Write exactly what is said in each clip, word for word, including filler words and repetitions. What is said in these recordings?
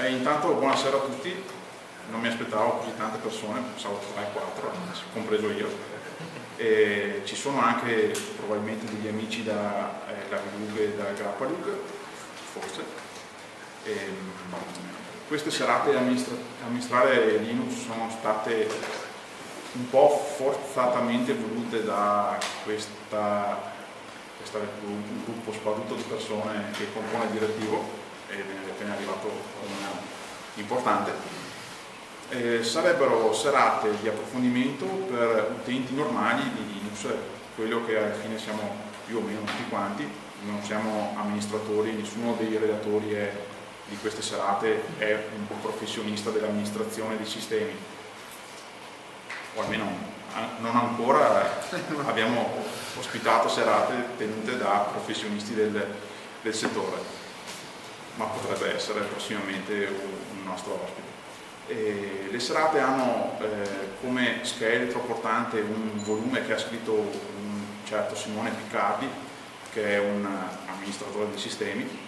Eh, intanto buonasera a tutti, non mi aspettavo così tante persone, pensavo tre quattro, compreso io. E ci sono anche probabilmente degli amici da eh, Lavilug e da Grappalug, forse. E, queste serate amministra amministrare Linux sono state un po' forzatamente volute da questa, questa, un gruppo sparuto di persone che compone il direttivo, e ne è appena arrivato un importante. Eh, sarebbero serate di approfondimento per utenti normali di Linux, quello che alla fine siamo più o meno tutti quanti, non siamo amministratori, nessuno dei relatori è, di queste serate è un professionista dell'amministrazione dei sistemi, o almeno non ancora abbiamo ospitato serate tenute da professionisti del, del settore, ma potrebbe essere prossimamente un, un nostro ospite. E le serate hanno eh, come scheletro portante un volume che ha scritto un certo Simone Piccardi, che è un amministratore dei sistemi.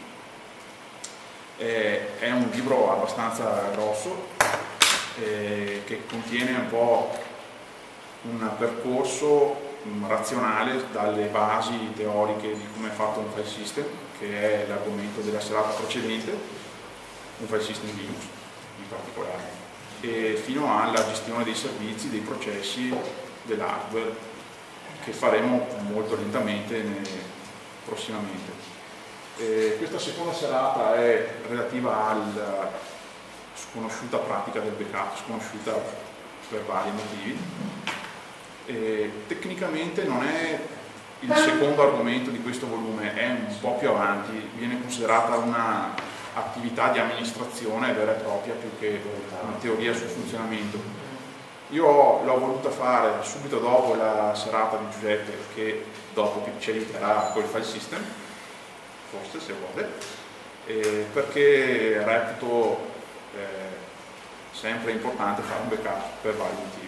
Eh, è un libro abbastanza grosso eh, che contiene un po' un percorso um, razionale dalle basi teoriche di come è fatto un file system, che è l'argomento della serata precedente, un file system Linux in particolare, e fino alla gestione dei servizi, dei processi, dell'hardware, che faremo molto lentamente prossimamente. E questa seconda serata è relativa alla sconosciuta pratica del backup, sconosciuta per vari motivi. E tecnicamente non è il secondo argomento di questo volume, è un po' più avanti, viene considerata una attività di amministrazione vera e propria più che una teoria sul funzionamento. Io l'ho voluta fare subito dopo la serata di Giuseppe, che dopo ci aiuterà col file system, forse se vuole, eh, perché reputo eh, sempre importante fare un backup per vari motivi.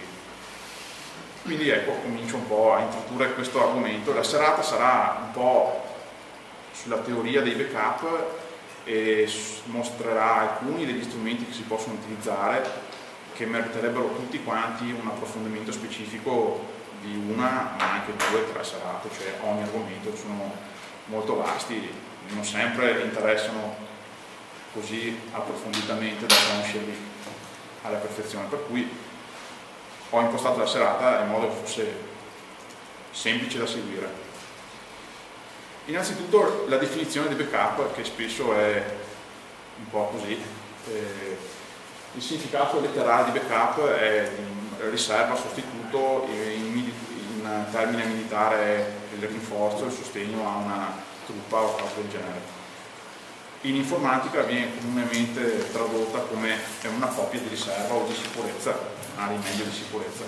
Quindi ecco, comincio un po' a introdurre questo argomento. La serata sarà un po' sulla teoria dei backup e mostrerà alcuni degli strumenti che si possono utilizzare, che meriterebbero tutti quanti un approfondimento specifico di una, ma anche due, tre serate, cioè ogni argomento sono molto vasti, non sempre interessano così approfonditamente da conoscerli alla perfezione, per cui ho impostato la serata in modo che fosse semplice da seguire. Innanzitutto la definizione di backup, che spesso è un po' così. Eh, il significato letterale di backup è riserva, sostituto, in, in termine militare è il rinforzo, il sostegno a una truppa o cose del genere. In informatica viene comunemente tradotta come una copia di riserva o di sicurezza, una rimedio di sicurezza.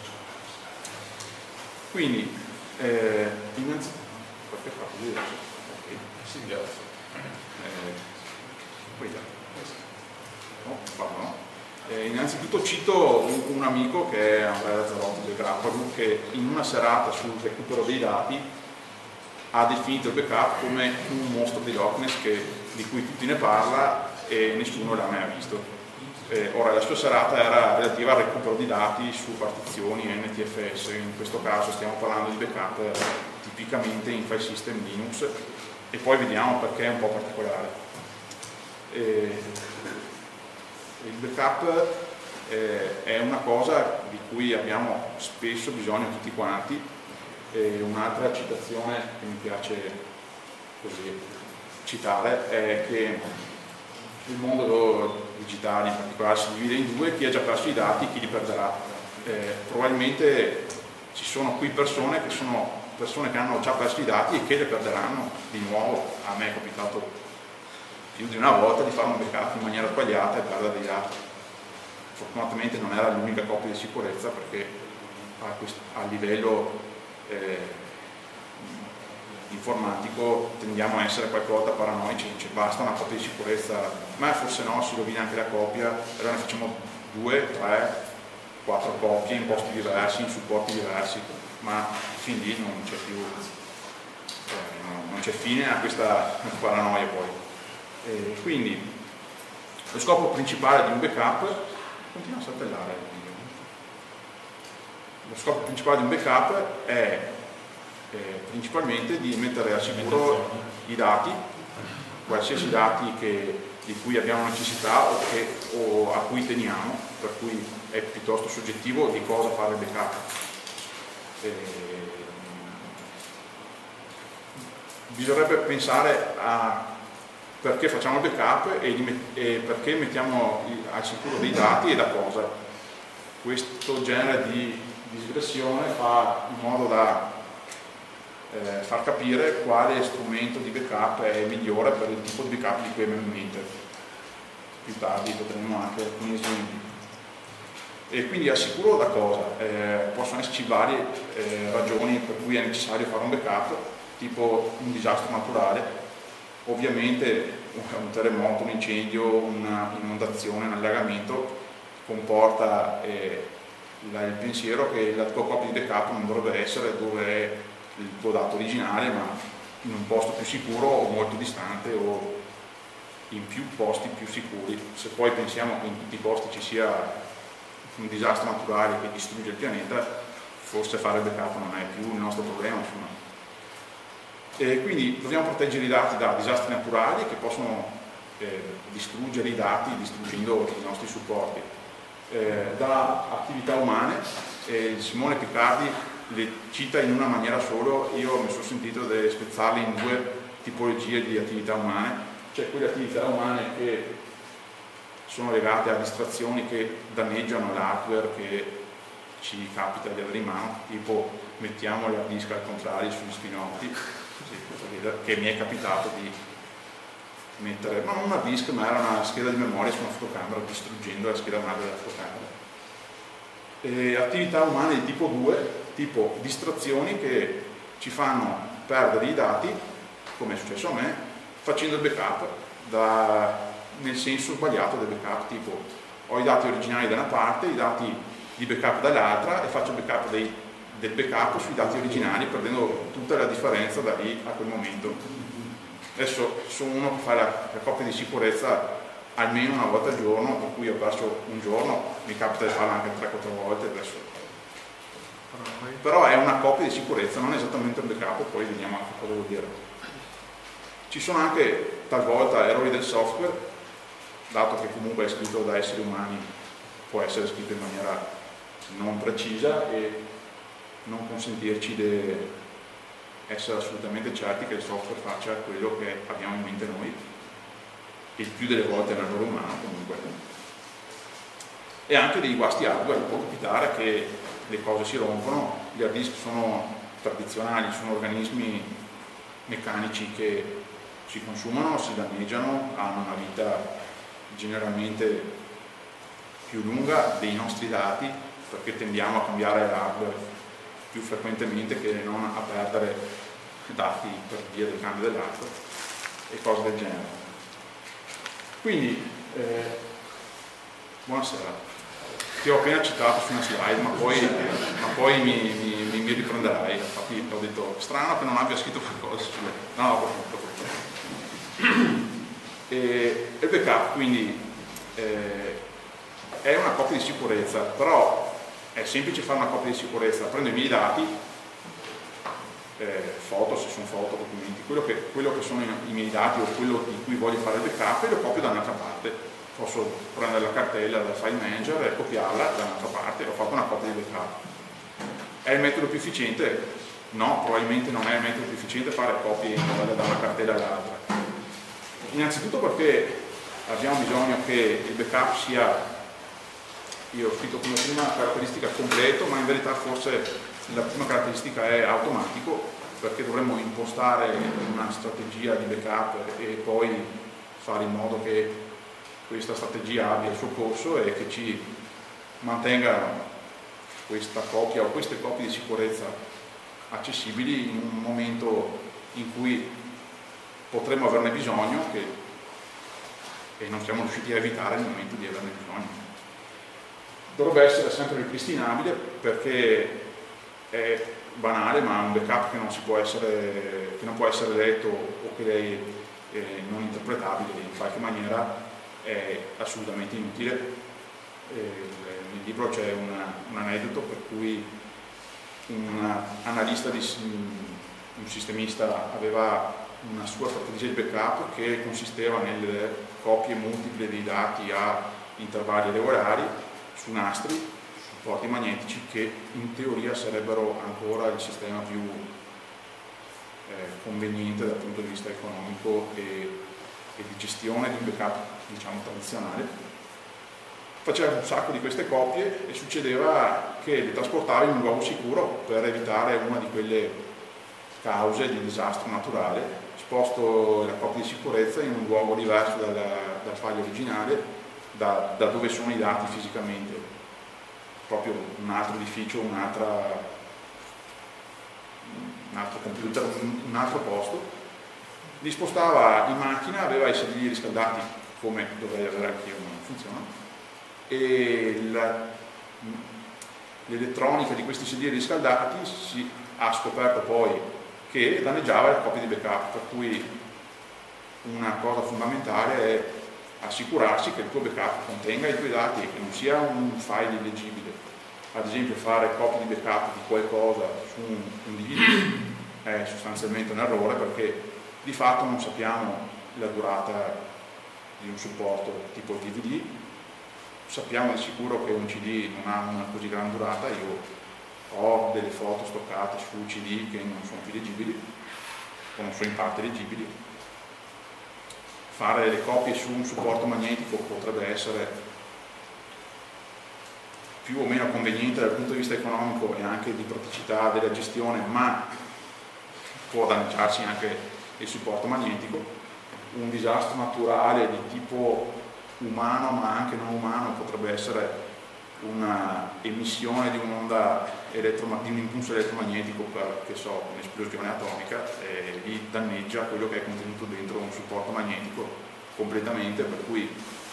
Quindi, eh, innanzitutto, perché fa così adesso? Ok, sì, grazie. Eh, poi già. No, parlo, no? Eh, innanzitutto cito un, un amico che è Andrea Lazzarotti del Grappalug, che in una serata sul recupero dei dati ha definito il backup come un mostro di Loch Ness che, di cui tutti ne parla e nessuno l'ha mai visto. Eh, ora, la sua serata era relativa al recupero di dati su partizioni N T F S, in questo caso stiamo parlando di backup tipicamente in file system Linux, e poi vediamo perché è un po' particolare. Eh, il backup eh, è una cosa di cui abbiamo spesso bisogno tutti quanti. E un'altra citazione che mi piace così citare è che il mondo digitale in particolare si divide in due: chi ha già perso i dati e chi li perderà. Eh, probabilmente ci sono qui persone che sono persone che hanno già perso i dati e che li perderanno di nuovo. A me è capitato più di una volta di fare un backup in maniera sbagliata e perdere dei dati. Fortunatamente non era l'unica copia di sicurezza, perché a, a livello Eh, informatico tendiamo a essere qualche volta paranoici, ci basta una copia di sicurezza, ma forse no, si rovina anche la copia, allora ne facciamo due, tre, quattro copie in posti diversi, in supporti diversi, ma fin lì non c'è più eh, non c'è fine a questa paranoia poi. Eh, quindi Lo scopo principale di un backup, continua a saltellare, lo scopo principale di un backup è eh, principalmente di mettere al sicuro i dati, qualsiasi dati che, di cui abbiamo necessità o, che, o a cui teniamo, per cui è piuttosto soggettivo di cosa fare il backup. Eh, bisognerebbe pensare a perché facciamo il backup e, e perché mettiamo al sicuro dei dati e da cosa. Questo genere di digressione fa in modo da eh, far capire quale strumento di backup è migliore per il tipo di backup di cui abbiamo in mente. Più tardi potremo anche alcuni esempi. E quindi al sicuro da cosa? Eh, possono esserci varie eh, ragioni per cui è necessario fare un backup, tipo un disastro naturale. Ovviamente un terremoto, un incendio, un'inondazione, un allagamento comporta eh, la, il pensiero che la tua copia di backup non dovrebbe essere dove è il tuo dato originale, ma in un posto più sicuro o molto distante o in più posti più sicuri. Se poi pensiamo che in tutti i posti ci sia un disastro naturale che distrugge il pianeta, forse fare backup non è più il nostro problema. Insomma. E quindi dobbiamo proteggere i dati da disastri naturali che possono eh, distruggere i dati distruggendo i nostri supporti, eh, da attività umane. eh, Simone Piccardi le cita in una maniera solo, io mi sono sentito di spezzarle in due tipologie di attività umane, cioè quelle attività umane che sono legate a distrazioni che danneggiano l'hardware che ci capita di avere in mano, tipo mettiamo l'hard disk al contrario sugli spinotti, che mi è capitato di mettere, ma non una disk, ma era una scheda di memoria su una fotocamera, distruggendo la scheda madre della fotocamera. E attività umane di tipo due, tipo distrazioni che ci fanno perdere i dati, come è successo a me, facendo il backup da, nel senso sbagliato del backup, tipo ho i dati originali da una parte, i dati di backup dall'altra e faccio il backup dei, del backup sui dati originali, perdendo tutta la differenza da lì a quel momento. Adesso sono uno che fa la, la copia di sicurezza almeno una volta al giorno, per cui ho perso un giorno, mi capita di farla anche tre quattro volte adesso. Però è una copia di sicurezza, non esattamente un backup, poi vediamo anche cosa vuol dire. Ci sono anche talvolta errori del software, dato che comunque è scritto da esseri umani, può essere scritto in maniera non precisa e non consentirci di essere assolutamente certi che il software faccia quello che abbiamo in mente noi. Il più delle volte è un errore umano comunque. E anche dei guasti hardware, può capitare che le cose si rompono, gli hard disk sono tradizionali, sono organismi meccanici che si consumano, si danneggiano, hanno una vita generalmente più lunga dei nostri dati, perché tendiamo a cambiare l'hardware più frequentemente che non a perdere dati per via del cambio dell'hardware e cose del genere. Quindi, eh, buonasera, ti ho appena citato su una slide, ma poi, ma poi mi, mi, mi, mi riprenderai. Infatti ho detto, strano che non abbia scritto qualcosa sulle... No, proprio. E il backup, quindi, eh, è una copia di sicurezza, però è semplice fare una copia di sicurezza. Prendo i miei dati, eh, foto, se sono foto, documenti, quello che, quello che sono i, i miei dati o quello di cui voglio fare il backup e lo copio da un'altra parte. Posso prendere la cartella dal file manager e copiarla da un'altra parte e ho fatto una copia di backup. È il metodo più efficiente? No, probabilmente non è il metodo più efficiente fare copie da una cartella all'altra. Innanzitutto perché abbiamo bisogno che il backup sia, io ho scritto come prima caratteristica completo, ma in verità forse la prima caratteristica è automatico, perché dovremmo impostare una strategia di backup e poi fare in modo che questa strategia abbia il suo corso e che ci mantenga questa copia o queste copie di sicurezza accessibili in un momento in cui potremmo averne bisogno che, e non siamo riusciti a evitare nel momento di averne bisogno. Dovrebbe essere sempre ripristinabile perché è banale, ma un backup che non, si può, essere, che non può essere letto o che è eh, non interpretabile in qualche maniera è assolutamente inutile. Eh, nel libro c'è un, un aneddoto per cui un analista, di, un sistemista aveva una sua strategia di backup che consisteva nelle copie multiple dei dati a intervalli regolari su nastri, supporti magnetici, che in teoria sarebbero ancora il sistema più eh, conveniente dal punto di vista economico e, e di gestione di un backup, diciamo, tradizionale. Faceva un sacco di queste copie e succedeva che le trasportava in un luogo sicuro per evitare una di quelle cause di disastro naturale. Sposto la copia di sicurezza in un luogo diverso dal, dal file originale, da, da dove sono i dati fisicamente, proprio un altro edificio, un'altra, un altro computer, un altro posto. Li spostava in macchina, aveva i sedili riscaldati come dovrei avere anche io, ma non funziona. E l'elettronica di questi sedili riscaldati si ha scoperto poi che danneggiava le copie di backup, per cui una cosa fondamentale è assicurarsi che il tuo backup contenga i tuoi dati e che non sia un file illeggibile. Ad esempio, fare copie di backup di qualcosa su un, un D V D è sostanzialmente un errore, perché di fatto non sappiamo la durata di un supporto tipo D V D. Sappiamo di sicuro che un C D non ha una così grande durata. Io ho delle foto stoccate su C D che non sono più leggibili o non sono in parte leggibili. Fare le copie su un supporto magnetico potrebbe essere più o meno conveniente dal punto di vista economico e anche di praticità della gestione, ma può danneggiarsi anche il supporto magnetico. Un disastro naturale di tipo umano ma anche non umano potrebbe essere una emissione di un'onda di un impulso elettromagnetico per, che so, un'esplosione atomica, e lì danneggia quello che è contenuto dentro un supporto magnetico completamente, per cui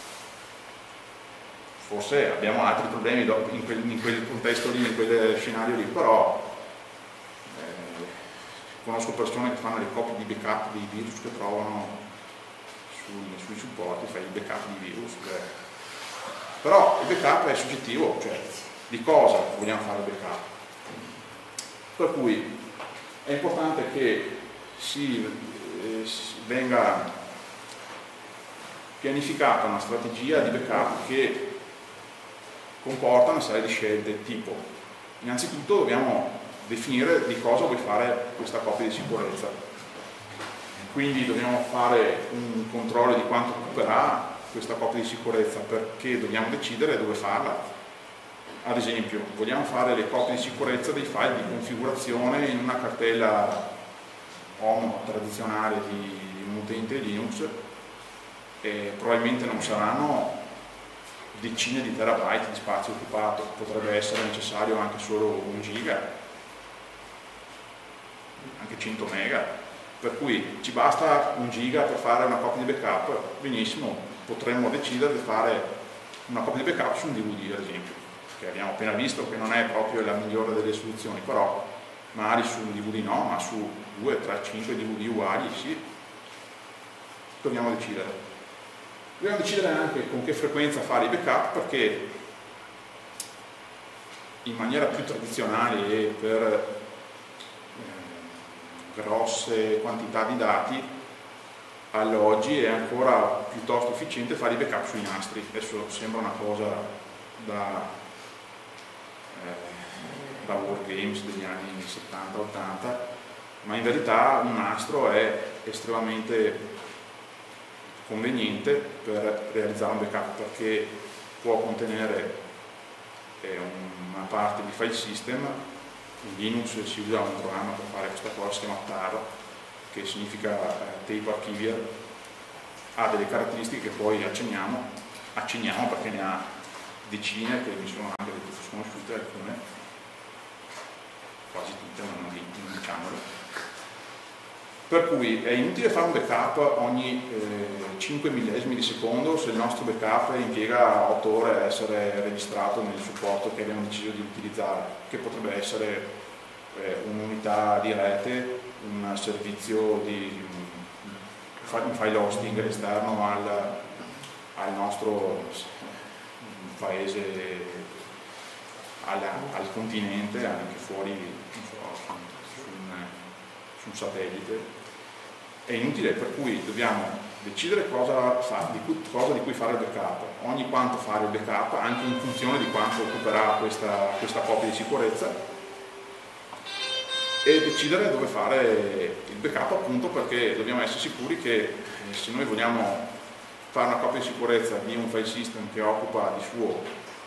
forse abbiamo altri problemi in quel, in quel contesto lì, in quel scenario lì, però eh, conosco persone che fanno le copie di backup dei virus che trovano sui, sui supporti, fai il backup di virus. Beh. Però il backup è soggettivo, cioè di cosa vogliamo fare il backup. Per cui è importante che si, eh, si venga pianificata una strategia di backup che comporta una serie di scelte, tipo innanzitutto dobbiamo definire di cosa vuoi fare questa copia di sicurezza, quindi dobbiamo fare un controllo di quanto occuperà questa copia di sicurezza, perché dobbiamo decidere dove farla. Ad esempio, vogliamo fare le copie di sicurezza dei file di configurazione in una cartella home tradizionale di, di un utente Linux, e probabilmente non saranno decine di terabyte di spazio occupato, potrebbe essere necessario anche solo un giga, anche cento mega, per cui ci basta un giga per fare una copia di backup. Benissimo, potremmo decidere di fare una copia di backup su un D V D, ad esempio, che abbiamo appena visto che non è proprio la migliore delle soluzioni, però magari su un D V D no, ma su due, tre, cinque D V D uguali sì. Dobbiamo decidere. Dobbiamo decidere anche con che frequenza fare i backup, perché in maniera più tradizionale e per eh, grosse quantità di dati, all'oggi è ancora piuttosto efficiente fare i backup sui nastri. Adesso sembra una cosa da, eh, da wargames degli anni settanta ottanta, ma in verità un nastro è estremamente conveniente per realizzare un backup, perché può contenere eh, una parte di file system. In Linux si usa un programma per fare questa cosa, si chiama T A R, che significa eh, Tape Archiver. Ha delle caratteristiche che poi accenniamo, accenniamo perché ne ha decine, che mi sono anche sconosciute alcune, quasi tutte, ma non, non diciamolo. Per cui è inutile fare un backup ogni eh, cinque millesimi di secondo se il nostro backup impiega otto ore a essere registrato nel supporto che abbiamo deciso di utilizzare, che potrebbe essere eh, un'unità di rete, un servizio di un file hosting esterno al, al nostro paese, alla, al continente, anche fuori, non so, su, su, un, su un satellite. È inutile, per cui dobbiamo decidere cosa, fa, di cui, cosa di cui fare il backup, ogni quanto fare il backup, anche in funzione di quanto occuperà questa, questa copia di sicurezza, e decidere dove fare il backup, appunto perché dobbiamo essere sicuri che se noi vogliamo fare una copia di sicurezza di un file system che occupa di suo,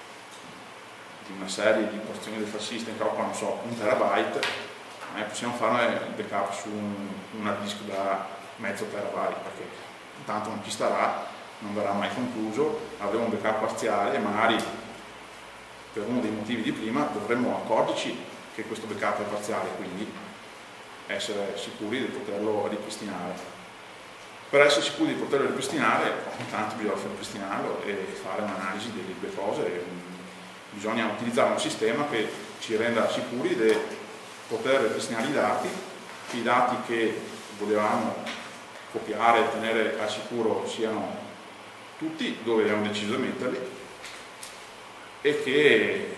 di una serie di porzioni del file system che occupa, non so, un terabyte, eh, possiamo fare il backup su un, un hard disk da mezzo terabyte, perché intanto non ci starà, non verrà mai concluso, avremo un backup parziale e magari per uno dei motivi di prima dovremmo accorgerci che questo backup è parziale, quindi essere sicuri di poterlo ripristinare. Per essere sicuri di poterlo ripristinare, intanto bisogna ripristinarlo e fare un'analisi delle due cose. Bisogna utilizzare un sistema che ci renda sicuri di poter ripristinare i dati, i dati che volevamo copiare e tenere al sicuro siano tutti dove abbiamo deciso di metterli, e che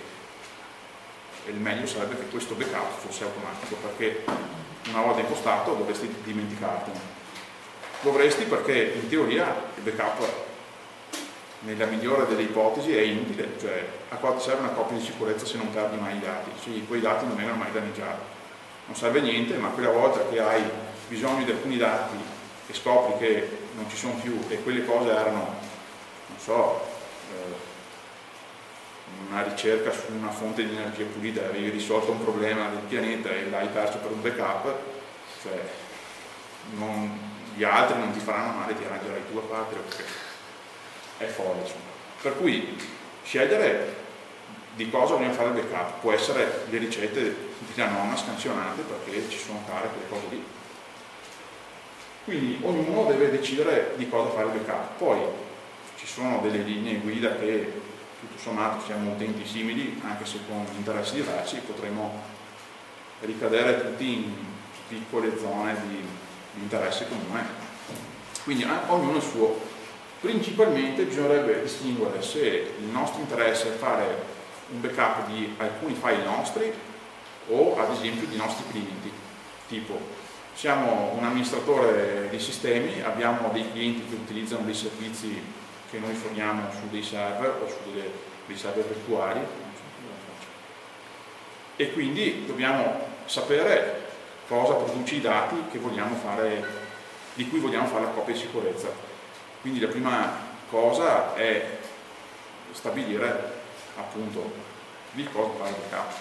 il meglio sarebbe che questo backup fosse automatico, perché una volta impostato dovresti dimenticartene. Dovresti, perché in teoria il backup nella migliore delle ipotesi è inutile, cioè a cosa ti serve una copia di sicurezza se non perdi mai i dati? Sì, quei dati non vengono mai danneggiati, non serve niente, ma quella volta che hai bisogno di alcuni dati e scopri che non ci sono più e quelle cose erano, non so, eh, una ricerca su una fonte di energia pulita, avevi risolto un problema del pianeta e l'hai perso per un backup, cioè non, gli altri non ti faranno male, ti arrangerai tu a parte, perché è folle, insomma. Per cui scegliere di cosa vogliamo fare il backup, può essere le ricette della nonna scansionate, perché ci sono care quelle cose lì. Quindi ognuno deve decidere di cosa fare il backup. Poi ci sono delle linee guida che tutto sommato siamo utenti simili, anche se con interessi diversi, potremo ricadere tutti in piccole zone di, di interesse comune. Quindi ognuno il suo. Principalmente bisognerebbe distinguere se il nostro interesse è fare un backup di alcuni file nostri o ad esempio di nostri clienti, tipo siamo un amministratore di sistemi, abbiamo dei clienti che utilizzano dei servizi che noi forniamo su dei server o su delle, dei server virtuali, e quindi dobbiamo sapere cosa produce i dati che vogliamo fare, di cui vogliamo fare la copia di sicurezza. Quindi la prima cosa è stabilire appunto di cosa fare il backup.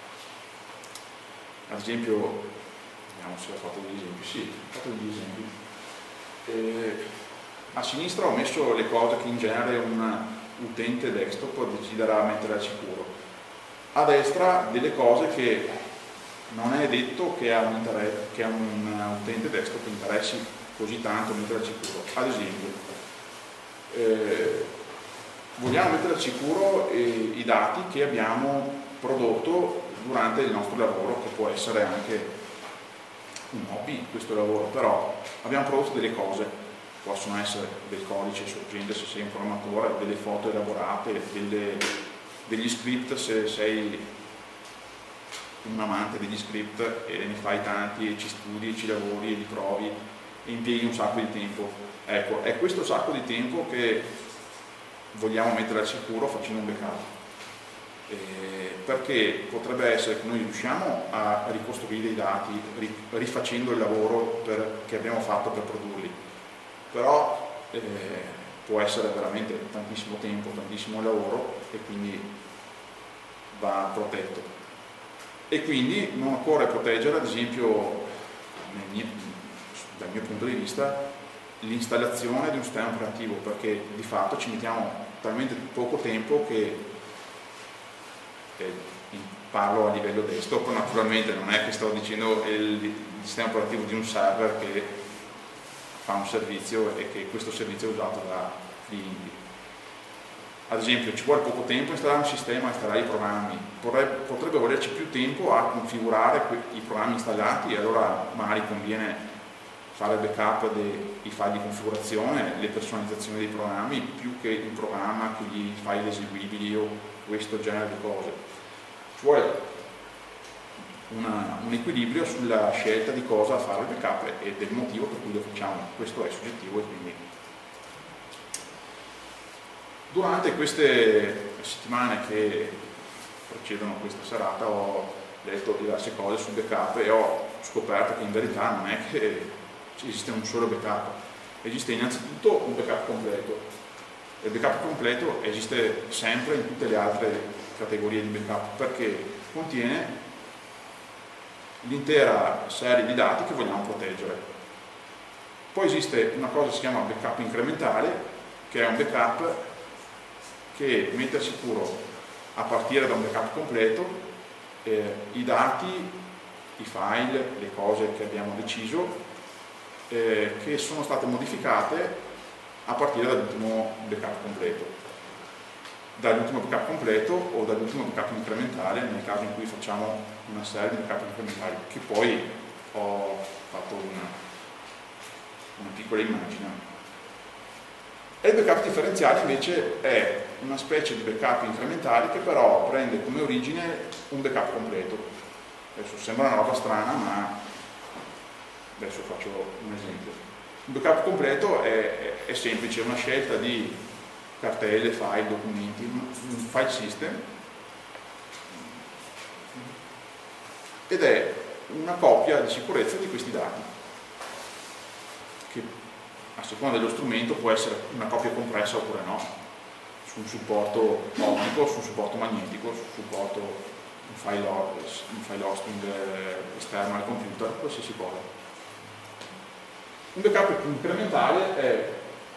Ad esempio, vediamo se ho fatto degli esempi, sì, ho fatto degli esempi. Eh, a sinistra ho messo le cose che in genere un utente desktop deciderà mettere al sicuro. A destra delle cose che non è detto che a un, che a un utente desktop interessi così tanto mettere al sicuro. Ad esempio, eh, vogliamo mettere al sicuro eh, i dati che abbiamo prodotto durante il nostro lavoro, che può essere anche un hobby questo lavoro, però abbiamo prodotto delle cose, possono essere del codice sorgente se sei un programmatore, delle foto elaborate, delle, degli script se sei un amante degli script e ne fai tanti e ci studi, ci lavori e li provi e impieghi un sacco di tempo. Ecco, è questo sacco di tempo che vogliamo mettere al sicuro facendo un backup, eh, perché potrebbe essere che noi riusciamo a ricostruire i dati rifacendo il lavoro per, che abbiamo fatto per produrli, però eh, può essere veramente tantissimo tempo, tantissimo lavoro, e quindi va protetto. E quindi non occorre proteggere, ad esempio, nel mio, dal mio punto di vista, l'installazione di un sistema operativo, perché di fatto ci mettiamo talmente poco tempo che, che parlo a livello desktop, naturalmente non è che sto dicendo il, il sistema operativo di un server che fa un servizio e che questo servizio è usato da clienti. Ad esempio, ci vuole poco tempo a installare un sistema, a installare i programmi, potrebbe, potrebbe volerci più tempo a configurare i programmi installati, e allora magari conviene fare il backup dei file di configurazione, le personalizzazioni dei programmi, più che il programma, che gli file eseguibili o questo genere di cose. Ci vuole una, un equilibrio sulla scelta di cosa fare il backup e del motivo per cui lo facciamo. Questo è soggettivo e quindi durante queste settimane che precedono questa serata ho letto diverse cose sul backup e ho scoperto che in verità non è che esiste un solo backup, esiste innanzitutto un backup completo. Il backup completo esiste sempre in tutte le altre categorie di backup perché contiene l'intera serie di dati che vogliamo proteggere. Poi esiste una cosa che si chiama backup incrementale, che è un backup che mette al sicuro, a partire da un backup completo, eh, i dati, i file, le cose che abbiamo deciso, eh, che sono state modificate a partire dall'ultimo backup completo. Dall'ultimo backup completo o dall'ultimo backup incrementale, nel caso in cui facciamo una serie di backup incrementali, che poi ho fatto una, una piccola immagine. E il backup differenziale invece è una specie di backup incrementale che però prende come origine un backup completo. Adesso sembra una roba strana, ma adesso faccio un esempio. Un backup completo è, è semplice, è una scelta di cartelle, file, documenti, un file system, ed è una copia di sicurezza di questi dati, che a seconda dello strumento può essere una copia compressa oppure no, su un supporto ottico, su un supporto magnetico, su un supporto un file, un file hosting esterno al computer, qualsiasi cosa. Un backup incrementale è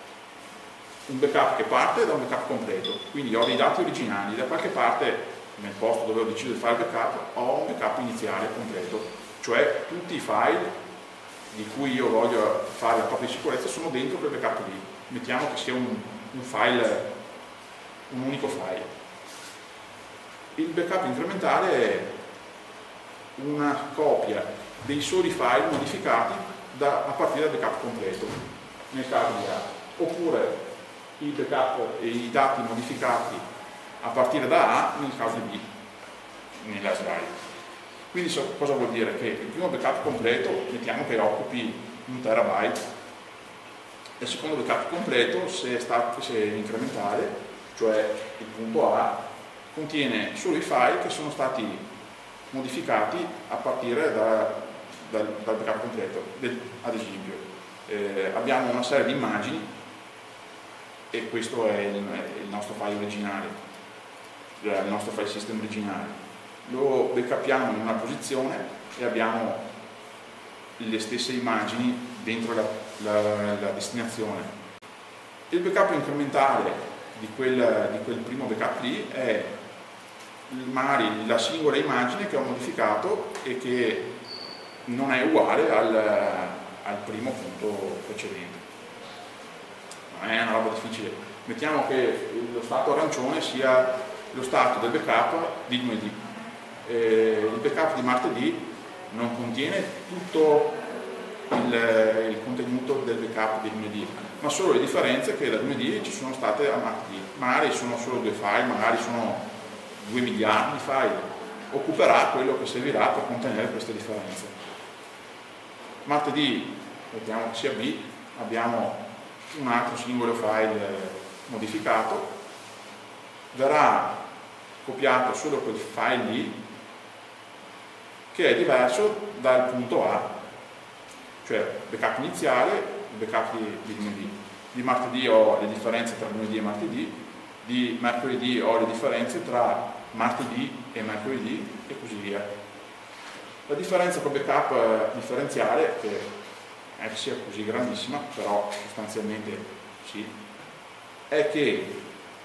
un backup che parte da un backup completo, quindi ho dei dati originali, da qualche parte nel posto dove ho deciso di fare il backup ho un backup iniziale completo, cioè tutti i file di cui io voglio fare la copia di sicurezza sono dentro quel backup lì. Mettiamo che sia un, un file, un unico file. Il backup incrementale è una copia dei soli file modificati da, a partire dal backup completo, nel caso di A, oppure il backup e i dati modificati a partire da A nel caso di B, nella slide. Quindi so, cosa vuol dire? Che il primo backup completo mettiamo che occupi un terabyte, e il secondo backup completo, se è, stato, se è incrementale, cioè il punto A, contiene solo i file che sono stati modificati a partire da, da, dal backup completo. Del, ad esempio, eh, abbiamo una serie di immagini e questo è il, il nostro file originale, il nostro file system originale. Lo backupiamo in una posizione e abbiamo le stesse immagini dentro la, la, la destinazione. Il backup incrementale di quel, di quel primo backup lì è magari la singola immagine che ho modificato e che non è uguale al, al primo punto precedente. Non è una roba difficile. Mettiamo che lo stato arancione sia lo stato del backup di lunedì. Eh, il backup di martedì non contiene tutto il, il contenuto del backup di lunedì, ma solo le differenze che da lunedì ci sono state a martedì. Magari sono solo due file, magari sono due miliardi di file. Occuperà quello che servirà per contenere queste differenze. Martedì, vediamo che sia B, abbiamo un altro singolo file modificato, verrà copiato solo quel file lì che è diverso dal punto A, cioè backup iniziale, il backup di, di lunedì. Di martedì ho le differenze tra lunedì e martedì, di mercoledì ho le differenze tra martedì e mercoledì e così via. La differenza con backup differenziale, che è che sia così grandissima, però sostanzialmente sì, è che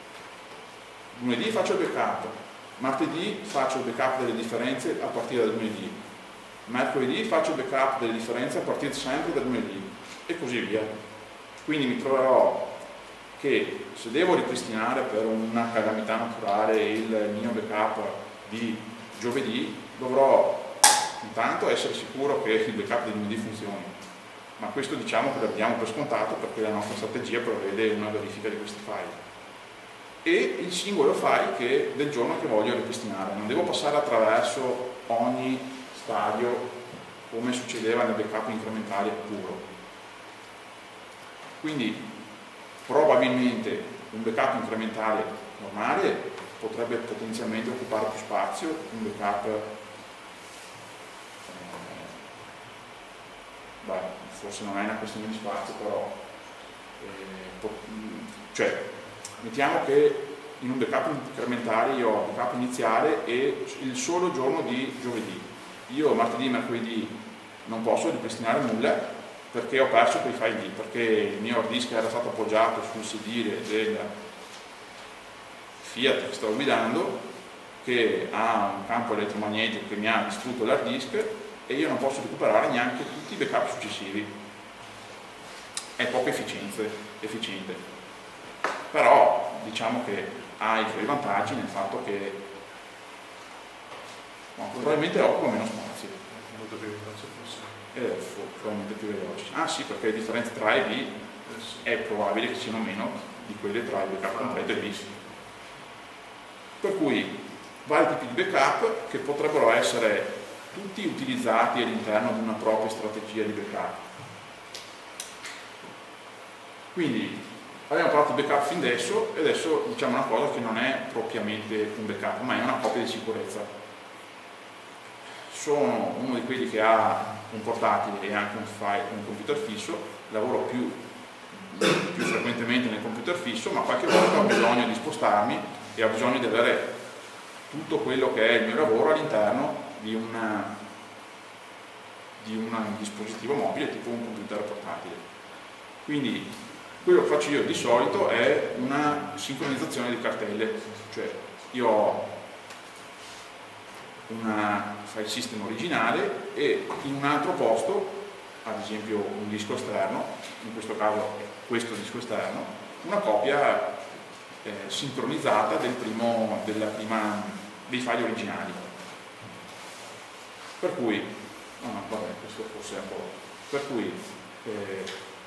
lunedì faccio il backup, martedì faccio il backup delle differenze a partire da lunedì, mercoledì faccio il backup delle differenze a partire sempre da lunedì e così via. Quindi mi troverò che se devo ripristinare per una calamità naturale il mio backup di giovedì, dovrò intanto essere sicuro che il backup di lunedì funzioni, ma questo diciamo che lo diamo per scontato perché la nostra strategia prevede una verifica di questi file. E il singolo file che, del giorno che voglio ripristinare, non devo passare attraverso ogni stadio come succedeva nel backup incrementale puro. Quindi probabilmente un backup incrementale normale potrebbe potenzialmente occupare più spazio, un backup eh, beh, forse non è una questione di spazio, però eh, cioè mettiamo che in un backup incrementale io ho il backup iniziale e il solo giorno di giovedì. Io martedì e mercoledì non posso ripristinare nulla perché ho perso quei file lì, perché il mio hard disk era stato appoggiato sul sedile del Fiat che stavo guidando, che ha un campo elettromagnetico che mi ha distrutto l'hard disk e io non posso recuperare neanche tutti i backup successivi. È poco efficiente, efficiente. Però diciamo che ha i suoi vantaggi nel fatto che no, probabilmente occupa meno spazio. Molto più veloce forse. Eh, probabilmente più veloce. Ah sì, perché le differenze tra A e B è probabile che siano meno di quelle tra il backup completo e B. Per cui vari tipi di backup che potrebbero essere tutti utilizzati all'interno di una propria strategia di backup. Quindi abbiamo parlato di backup fin adesso e adesso diciamo una cosa che non è propriamente un backup, ma è una copia di sicurezza. Sono uno di quelli che ha un portatile e anche un file, un computer fisso, lavoro più, più frequentemente nel computer fisso, ma qualche volta ho bisogno di spostarmi e ho bisogno di avere tutto quello che è il mio lavoro all'interno di, una, di un dispositivo mobile tipo un computer portatile. Quindi quello che faccio io di solito è una sincronizzazione di cartelle, cioè io ho una file system originale e in un altro posto, ad esempio un disco esterno, in questo caso è questo disco esterno, una copia eh, sincronizzata del primo, della prima, dei file originali. Per cui, no, no, vabbè, questo forse è un po'. Per cui eh,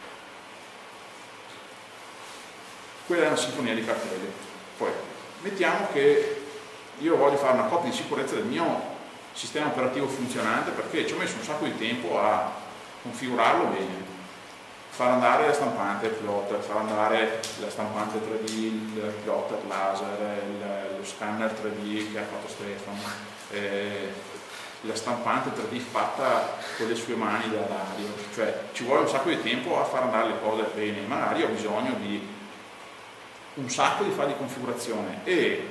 quella è una sincronia di cartelle. Poi mettiamo che io voglio fare una copia di sicurezza del mio sistema operativo funzionante perché ci ho messo un sacco di tempo a configurarlo bene, far andare la stampante, il plotter, far andare la stampante tre D, il plotter laser, il, lo scanner tre D che ha fatto Stefano, eh, la stampante tre D fatta con le sue mani da Dario, cioè ci vuole un sacco di tempo a far andare le cose bene, magari ho bisogno di un sacco di file di configurazione e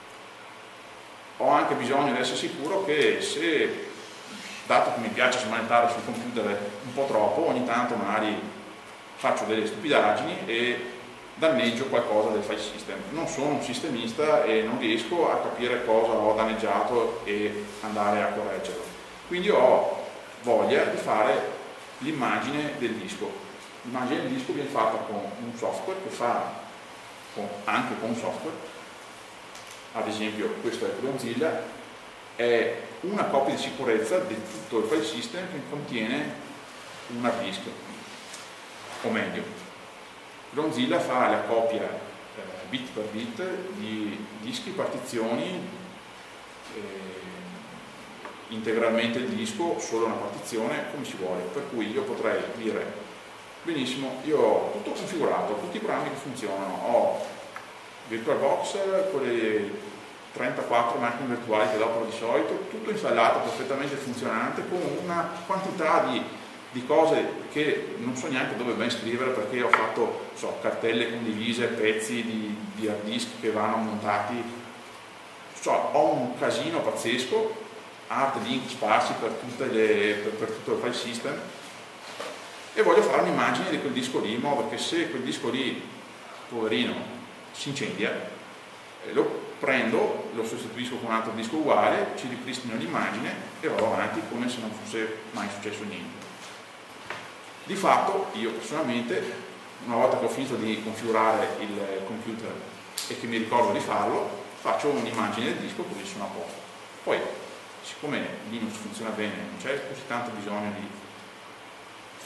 ho anche bisogno di essere sicuro che se, dato che mi piace smanettare sul computer un po' troppo, ogni tanto magari faccio delle stupidaggini e danneggio qualcosa del file system. Non sono un sistemista e non riesco a capire cosa ho danneggiato e andare a correggerlo. Quindi ho voglia di fare l'immagine del disco. L'immagine del disco viene fatta con un software che fa con, anche con un software. Ad esempio questo è Clonezilla, è una copia di sicurezza di tutto il file system che contiene un hard disk, o meglio, Clonezilla fa la copia eh, bit per bit di dischi, partizioni, eh, integralmente il disco, solo una partizione, come si vuole, per cui io potrei dire benissimo, io ho tutto configurato, tutti i programmi che funzionano, ho VirtualBox con le trentaquattro macchine virtuali che adopero di solito, tutto installato, perfettamente funzionante, con una quantità di, di cose che non so neanche dove ben scrivere perché ho fatto so, cartelle condivise, pezzi di, di hard disk che vanno montati, so, ho un casino pazzesco, hard link sparsi per, tutte le, per, per tutto il file system e voglio fare un'immagine di quel disco lì in modo che se quel disco lì, poverino, si incendia, eh, lo prendo, lo sostituisco con un altro disco uguale, ci ripristino l'immagine e vado avanti come se non fosse mai successo niente. Di fatto io personalmente, una volta che ho finito di configurare il computer e che mi ricordo di farlo, faccio un'immagine del disco così sono a posto. Poi, siccome Linux funziona bene, non c'è così tanto bisogno di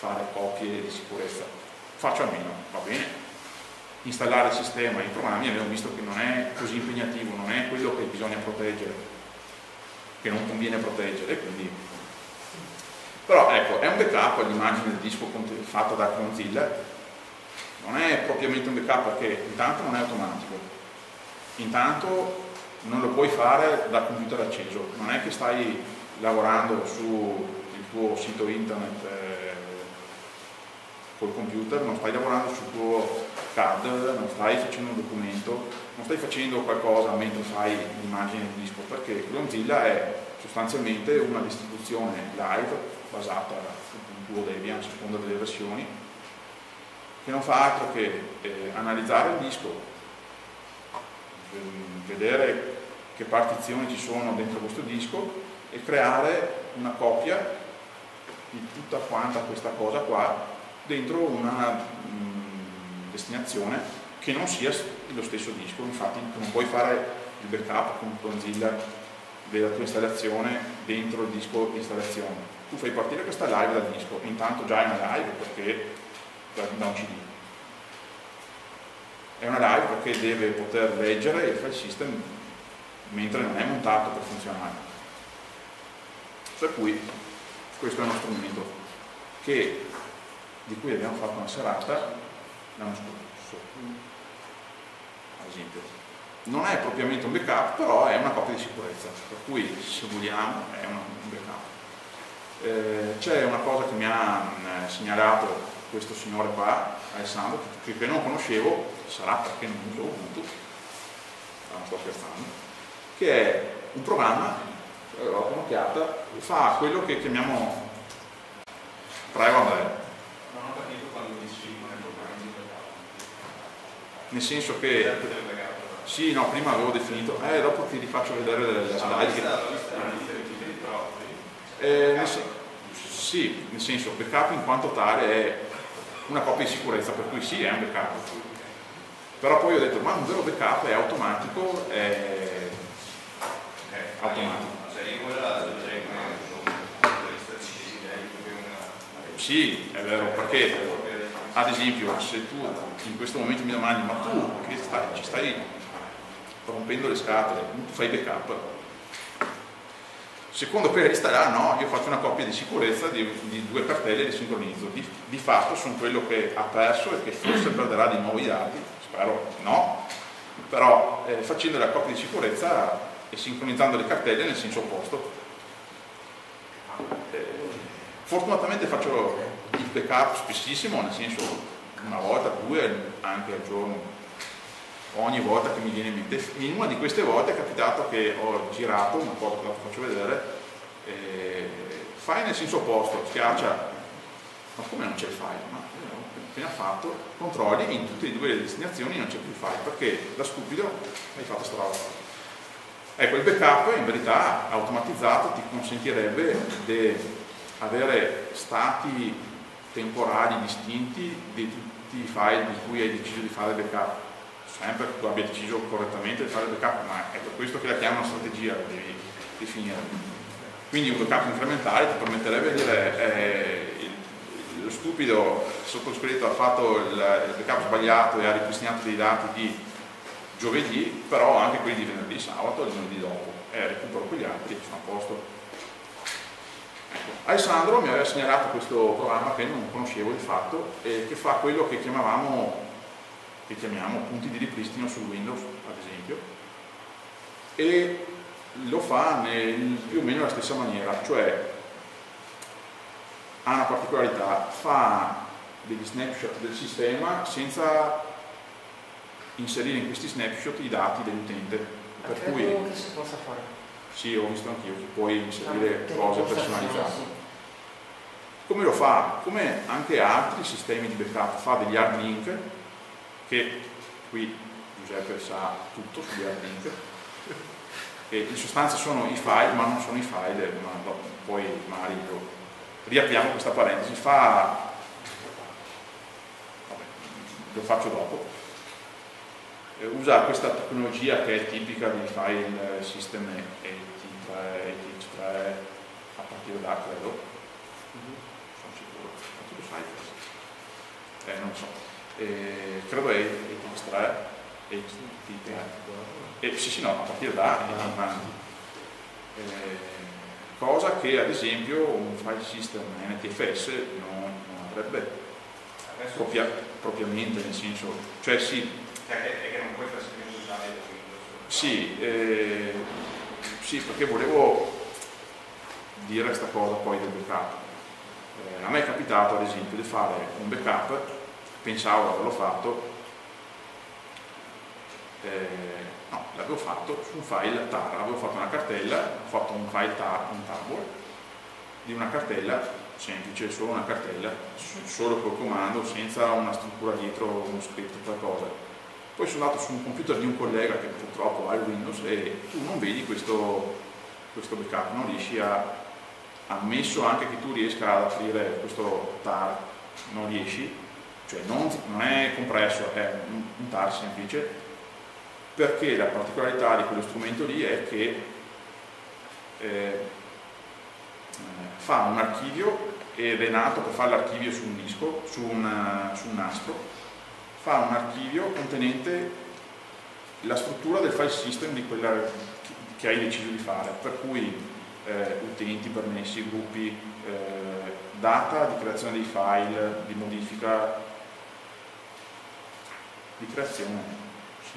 fare copie di sicurezza. Faccio a meno, va bene. Installare il sistema e i programmi abbiamo visto che non è così impegnativo, non è quello che bisogna proteggere, che non conviene proteggere, quindi... però ecco, è un backup l'immagine del disco fatta da Clonezilla, non è propriamente un backup perché intanto non è automatico, intanto non lo puoi fare dal computer acceso, non è che stai lavorando sul tuo sito internet eh, col computer, non stai lavorando sul tuo card, non stai facendo un documento, non stai facendo qualcosa mentre fai l'immagine del disco, perché Clonezilla è sostanzialmente una distribuzione live basata sul tuo Debian a seconda delle versioni, che non fa altro che eh, analizzare il disco, vedere che partizioni ci sono dentro questo disco e creare una copia di tutta quanta questa cosa qua dentro una mh, destinazione che non sia lo stesso disco. Infatti non puoi fare il backup con Clonezilla della tua installazione dentro il disco di installazione. Tu fai partire questa live dal disco, intanto già è una live perché da un C D. È una live perché deve poter leggere il file system mentre non è montato per funzionare. Per cui questo è uno strumento che, di cui abbiamo fatto una serata l'anno scorso, ad esempio. Non è propriamente un backup, però è una copia di sicurezza, per cui se vogliamo è un backup. Eh, c'è una cosa che mi ha mh, segnalato questo signore qua, Alessandro, che, che non conoscevo, sarà perché non uso Ubuntu, non sto scherzando, che è un programma, ho dato un'occhiata, fa quello che chiamiamo private umbrella. Non ho capito quando dici nel programma di backup. Nel senso che... Sì, no, prima avevo definito, eh, dopo ti rifaccio vedere le, le slide. Che... Eh, nel sen... Sì, nel senso, backup in quanto tale è una copia di sicurezza, per cui sì, è un backup. Però poi ho detto, ma un vero backup è automatico, è, è automatico. Sì, è vero, perché ad esempio se tu in questo momento mi domandi, ma tu che stai, ci stai rompendo le scatole, tu fai backup? Secondo per installare, no, io faccio una copia di sicurezza di, di due cartelle e le sincronizzo. Di, di fatto sono quello che ha perso e che forse perderà di nuovo i dati, spero no, però eh, facendo la copia di sicurezza e sincronizzando le cartelle nel senso opposto. Eh, fortunatamente faccio il backup spessissimo, nel senso una volta, due, anche al giorno, ogni volta che mi viene in mente. In una di queste volte è capitato che ho girato una cosa che la faccio vedere, eh, fai nel senso opposto, schiaccia, ma come non c'è il file? Ma ho appena fatto, controlli, in tutte e due le destinazioni non c'è più il file, perché da stupido hai fatto sta roba. Ecco, il backup in verità automatizzato ti consentirebbe di avere stati temporali distinti di tutti i file di cui hai deciso di fare il backup, sempre che tu abbia deciso correttamente di fare il backup, ma è per questo che la chiamano strategia, lo devi definire. Quindi un backup incrementale ti permetterebbe di dire eh, il, lo stupido sottoscritto ha fatto il, il backup sbagliato e ha ripristinato dei dati di giovedì, però anche quelli di venerdì, sabato e lunedì dopo, e recupero quegli altri, sono a posto. Ecco. Alessandro mi aveva segnalato questo programma che non conoscevo di fatto e che fa quello che chiamavamo che chiamiamo punti di ripristino su Windows, ad esempio, e lo fa nel, più o meno nella stessa maniera, cioè ha una particolarità, fa degli snapshot del sistema senza inserire in questi snapshot i dati dell'utente. Per credo cui che si possa fare. sì, ho visto anch'io che puoi inserire Ah, cose possa personalizzate. fare, sì. Come lo fa? Come anche altri sistemi di backup, fa degli hard link, che qui Giuseppe sa tutto sugli hard link, che in sostanza sono i file, ma non sono i file, ma no, poi magari lo, riapriamo questa parentesi, fa, vabbè, lo faccio dopo, eh, usa questa tecnologia che è tipica di file system E T tre, E T H tre, a partire da credo, sono sicuro, tu lo sai questo. Eh, non lo so. Eh, credo è X tre, X T tre. Eh, sì, sì, no, a partire da avanti. Eh, cosa che ad esempio un file system N T F S non, non avrebbe propria, propriamente, nel senso, cioè sì, è che non puoi trasferire usare Windows. Sì, eh, sì, perché volevo dire questa cosa poi del backup. Eh, a me è capitato ad esempio di fare un backup, pensavo di averlo fatto, eh, no, l'avevo fatto su un file tar, avevo fatto una cartella, ho fatto un file tar, un tarball di una cartella semplice, solo una cartella, solo col comando, senza una struttura dietro, uno script o qualcosa. Poi sono andato su un computer di un collega che purtroppo ha il Windows e tu non vedi questo, questo backup, non riesci a, ammesso anche che tu riesca ad aprire questo tar, non riesci, cioè non, non è compresso, è un, un tar semplice, perché la particolarità di quello strumento lì è che eh, fa un archivio ed è nato per fare l'archivio su un disco, su un, su un nastro, fa un archivio contenente la struttura del file system di quella che hai deciso di fare, per cui eh, utenti, permessi, gruppi, eh, data di creazione dei file, di modifica, di creazione, sì.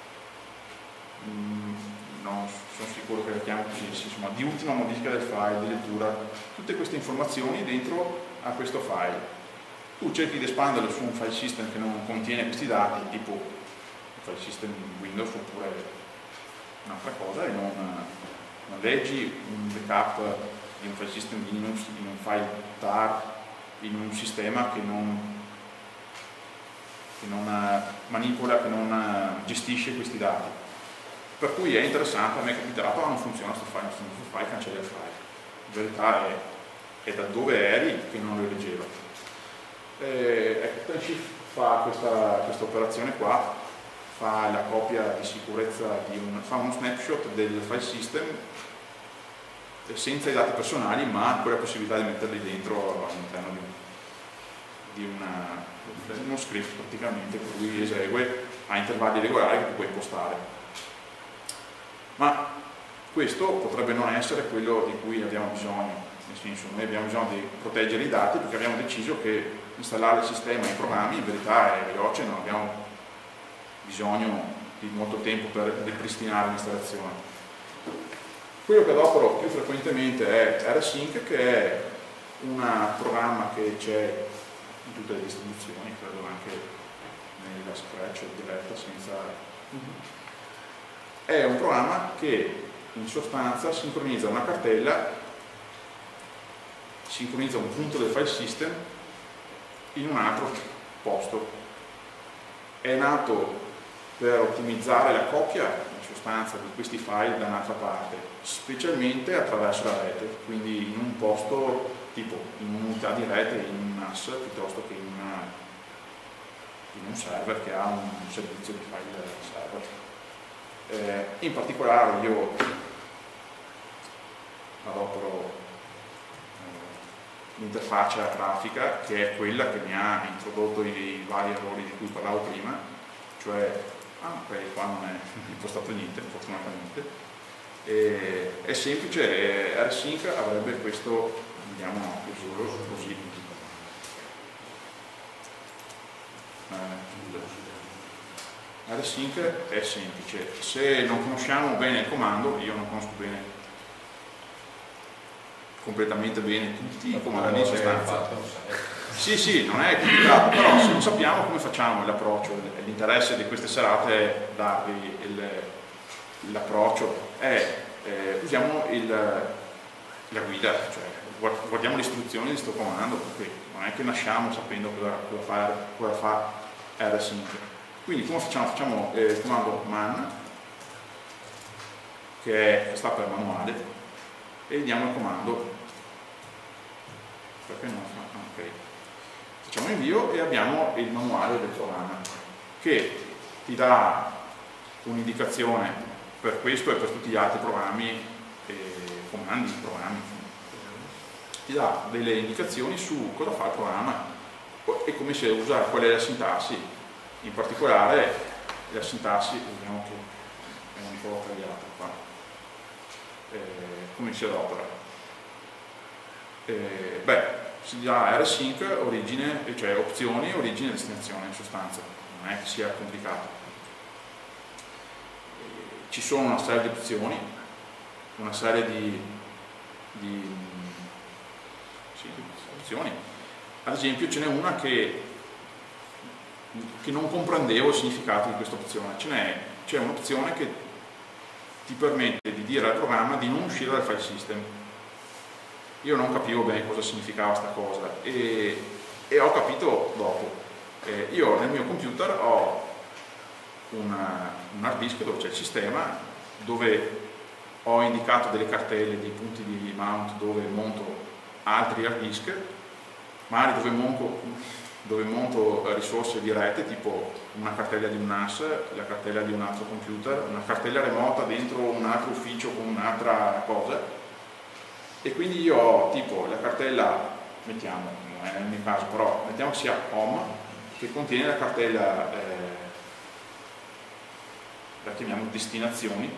Mm, non sono sicuro che la chiamo così, sì, insomma, di ultima modifica del file, di lettura, tutte queste informazioni dentro a questo file. Tu cerchi di espanderlo su un file system che non contiene questi dati, tipo un file system Windows oppure un'altra cosa, e non, non leggi un backup di un file system Linux in un file tar, in un sistema che non, che non manipola, che non gestisce questi dati. Per cui è interessante, a me è capitato, ma non funziona questo file, questo file, cancella il file. In verità è, è da dove eri che non lo leggeva. Eh, ecco, TimeShift fa questa, questa operazione qua, fa la copia di sicurezza, di un, fa uno snapshot del file system senza i dati personali, ma con la possibilità di metterli dentro all'interno di, un, di una, uno script praticamente, per cui esegue a intervalli regolari che tu puoi impostare. Ma questo potrebbe non essere quello di cui abbiamo bisogno, nel senso, noi abbiamo bisogno di proteggere i dati perché abbiamo deciso che installare il sistema e i programmi in verità è veloce, non abbiamo bisogno di molto tempo per ripristinare l'installazione. Quello che adopero più frequentemente è rsync, che è un programma che c'è in tutte le distribuzioni, credo anche nella Scratch diretta, senza... È un programma che in sostanza sincronizza una cartella, sincronizza un punto del file system in un altro posto. È nato per ottimizzare la copia in sostanza di questi file da un'altra parte, specialmente attraverso la rete, quindi in un posto tipo in un'unità di rete, in un N A S, piuttosto che in, una, in un server che ha un servizio di file server. Eh, in particolare io adopero l'interfaccia grafica, che è quella che mi ha introdotto i vari errori di cui parlavo prima, cioè, ah ok, qua non è impostato niente, fortunatamente. E, è semplice, e rsync avrebbe questo, vediamo un occhio solo, così. Eh, rsync è semplice, se non conosciamo bene il comando, io non conosco bene completamente bene tutti i comandi in sostanza. Sì, sì, non è complicato, però se non sappiamo come facciamo l'approccio, l'interesse di queste serate è darvi l'approccio, è eh, usiamo il, la guida, cioè guardiamo le istruzioni di questo comando, perché non è che nasciamo sapendo cosa, cosa, fare, cosa fa rsync. Quindi come facciamo? Facciamo eh, il comando man, che, è, che sta per manuale, e diamo il comando, perché non fa? Ok, facciamo invio e abbiamo il manuale del programma che ti dà un'indicazione per questo e per tutti gli altri programmi, e comandi, programmi, ti ti dà delle indicazioni su cosa fa il programma e come si usa, qual è la sintassi. In particolare la sintassi, vediamo che è un po' tagliata qua, eh, come si adopera. Eh, beh, si dà rsync, origine, cioè opzioni, origine e destinazione in sostanza, non è che sia complicato. Eh, ci sono una serie di opzioni, una serie di, di, sì, di opzioni. Ad esempio ce n'è una che, che non comprendevo il significato di questa opzione. C'è un'opzione che ti permette di dire al programma di non uscire dal file system. Io non capivo bene cosa significava questa cosa e, e ho capito dopo. Eh, io nel mio computer ho una, un hard disk dove c'è il sistema, dove ho indicato delle cartelle, dei punti di mount dove monto altri hard disk, magari dove monto, dove monto risorse dirette, tipo una cartella di un N A S, la cartella di un altro computer, una cartella remota dentro un altro ufficio con un'altra cosa. E quindi io ho tipo la cartella, mettiamo, non è nel mio caso, però mettiamo che sia home, che contiene la cartella, eh, la chiamiamo destinazioni,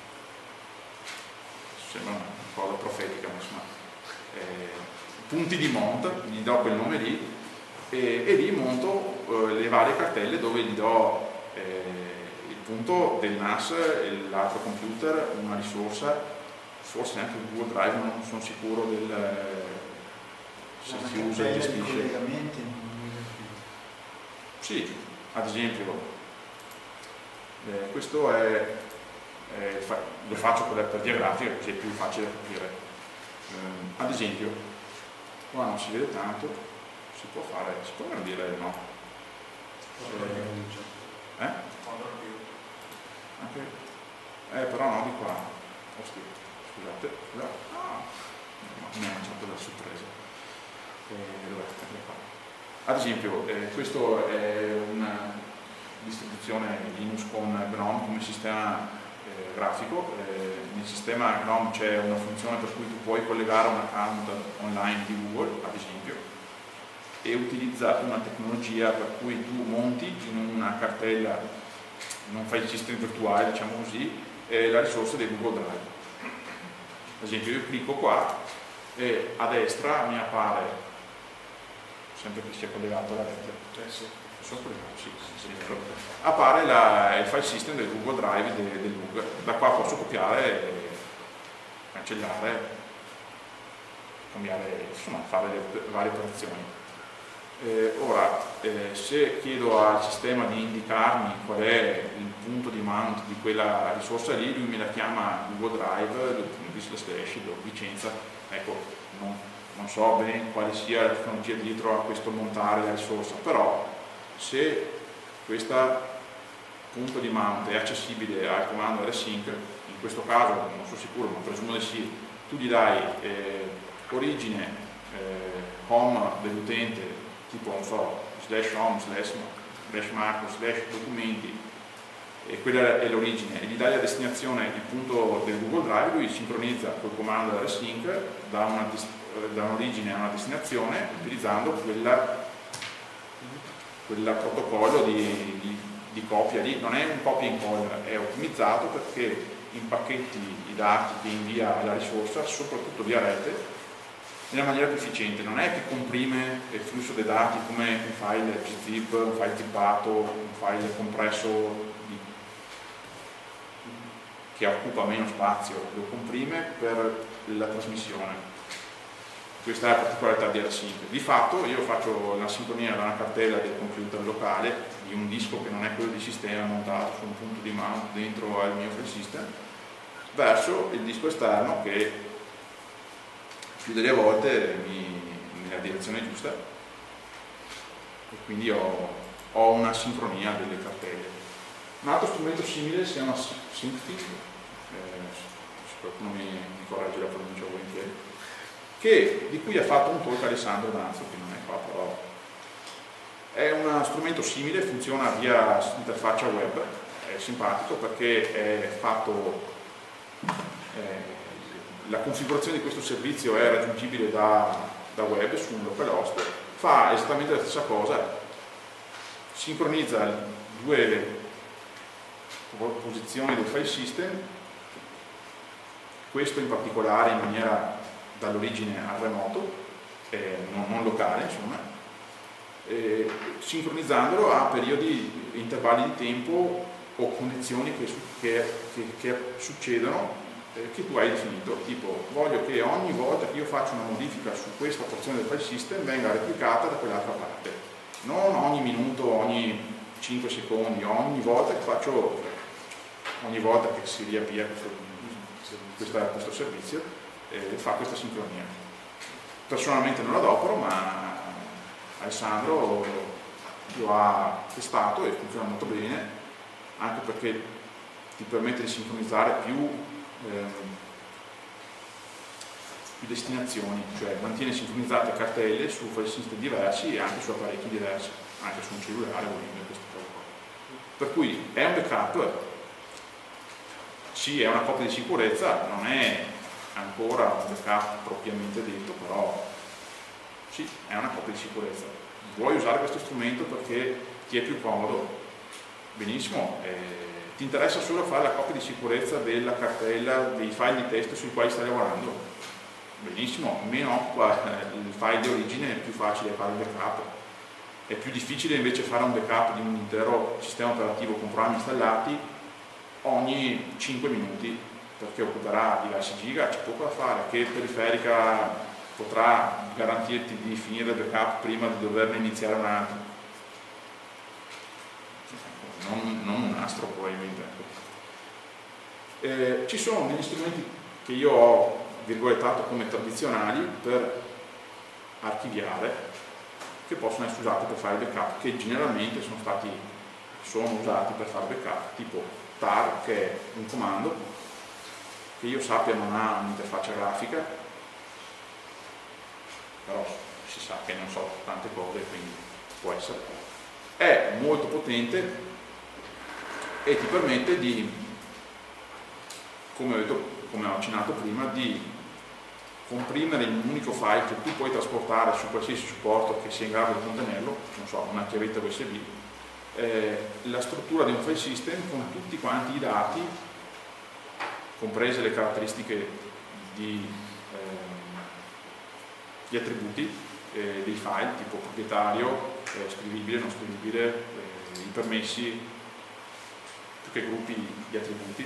sembra una cosa profetica, ma insomma, eh, punti di mount, gli do quel nome lì, e, e lì monto eh, le varie cartelle dove gli do eh, il punto del N A S, l'altro computer, una risorsa, forse anche Google Drive, non sono sicuro del se si usa e gestisce. Sì, ad esempio, eh, questo è, è fa, lo faccio per, per diagrafica così è più facile da capire. Eh, ad esempio, qua non si vede tanto, si può fare, si può dire no. Eh? Eh? Anche, eh però no di qua. Ostia. Scusate, scusate. Ah, mi ha lanciato la sorpresa. Eh, dov'è? Qua. Ad esempio, eh, questo è una distribuzione Linux con GNOME come sistema eh, grafico. Eh, nel sistema GNOME c'è una funzione per cui tu puoi collegare un account online di Google, ad esempio, e utilizza una tecnologia per cui tu monti in una cartella, in un file system virtuale, diciamo così, eh, la risorsa del Google Drive. Ad esempio io clicco qua e a destra mi appare, sempre che sia collegato alla rete, eh sì, sono collegato, sì, sì, sì, appare la, il file system del Google Drive de, del Google. Da qua posso copiare, cancellare, cambiare, insomma fare le varie operazioni. Eh, ora, eh, se chiedo al sistema di indicarmi qual è il punto di mount di quella risorsa lì, lui me la chiama Google Drive, slash, licenza, ecco, non, non so bene quale sia la tecnologia dietro a questo montare la risorsa, però se questo punto di mount è accessibile al comando rsync, in questo caso non sono sicuro, ma presumo di sì, tu gli dai eh, origine eh, home dell'utente, tipo non so, slash home, slash, slash marco, slash documenti, e quella è l'origine, e gli dai la destinazione, il punto del Google Drive, lui sincronizza col comando rsync da un'origine a una destinazione utilizzando quella, quella protocollo di, di, di copia lì. Non è un copia e incolla, è ottimizzato perché impacchetti i dati che invia alla risorsa, soprattutto via rete, nella maniera più efficiente. Non è che comprime il flusso dei dati come un file gzip, un file tippato, un file compresso di, che occupa meno spazio, lo comprime per la trasmissione. Questa è la particolarità di rsync. Di fatto io faccio la sincronia da una cartella del computer locale, di un disco che non è quello di sistema montato su un punto di mount dentro al mio file system, verso il disco esterno che più delle volte mi, nella direzione giusta, e quindi ho, ho una sincronia delle cartelle. Un altro strumento simile si chiama Syncfig, eh, se qualcuno mi, mi corregge la pronuncia volentieri, che, di cui ha fatto un talk Alessandro Danzo, che non è qua però. È uno strumento simile, funziona via interfaccia web, è simpatico perché è fatto, eh, la configurazione di questo servizio è raggiungibile da, da web su un localhost, fa esattamente la stessa cosa, sincronizza due posizioni del file system, questo in particolare in maniera dall'origine al remoto, eh, non, non locale insomma, eh, sincronizzandolo a periodi, intervalli di tempo o condizioni che, che, che, che succedono, eh, che tu hai definito, tipo voglio che ogni volta che io faccio una modifica su questa porzione del file system venga replicata da quell'altra parte, non ogni minuto, ogni cinque secondi, ogni volta che faccio, ogni volta che si riavvia questo, questa, questo servizio, eh, fa questa sincronia. Personalmente non adopero, ma Alessandro lo ha testato e funziona molto bene, anche perché ti permette di sincronizzare più, ehm, più destinazioni, cioè mantiene sincronizzate cartelle su file system diversi e anche su apparecchi diversi, anche su un cellulare volendo queste cose qua. Per cui è un backup, sì, è una copia di sicurezza, non è ancora un backup propriamente detto, però sì, è una copia di sicurezza. Vuoi usare questo strumento perché ti è più comodo? Benissimo, eh, ti interessa solo fare la copia di sicurezza della cartella, dei file di testo sui quali stai lavorando? Benissimo, meno occupa il file di origine, è più facile fare il backup. È più difficile invece fare un backup di un intero sistema operativo con programmi installati ogni cinque minuti, perché occuperà diversi giga, c'è poco da fare. Che periferica potrà garantirti di finire il backup prima di doverne iniziare un altro? Non, non un nastro probabilmente. Eh, ci sono degli strumenti che io ho virgolettato come tradizionali per archiviare, che possono essere usati per fare il backup, che generalmente sono stati sono usati per fare backup, tipo tar, che è un comando che io sappia non ha un'interfaccia grafica, però si sa che non so tante cose, quindi può essere. È molto potente e ti permette di, come ho detto, come ho accennato prima, di comprimere in un unico file che tu puoi trasportare su qualsiasi supporto che sia in grado di contenerlo, non so, una chiavetta U S B, eh, la struttura di un file system con tutti quanti i dati, comprese le caratteristiche di, eh, di attributi eh, dei file, tipo proprietario, eh, scrivibile, non scrivibile, eh, i permessi, più che gruppi di attributi,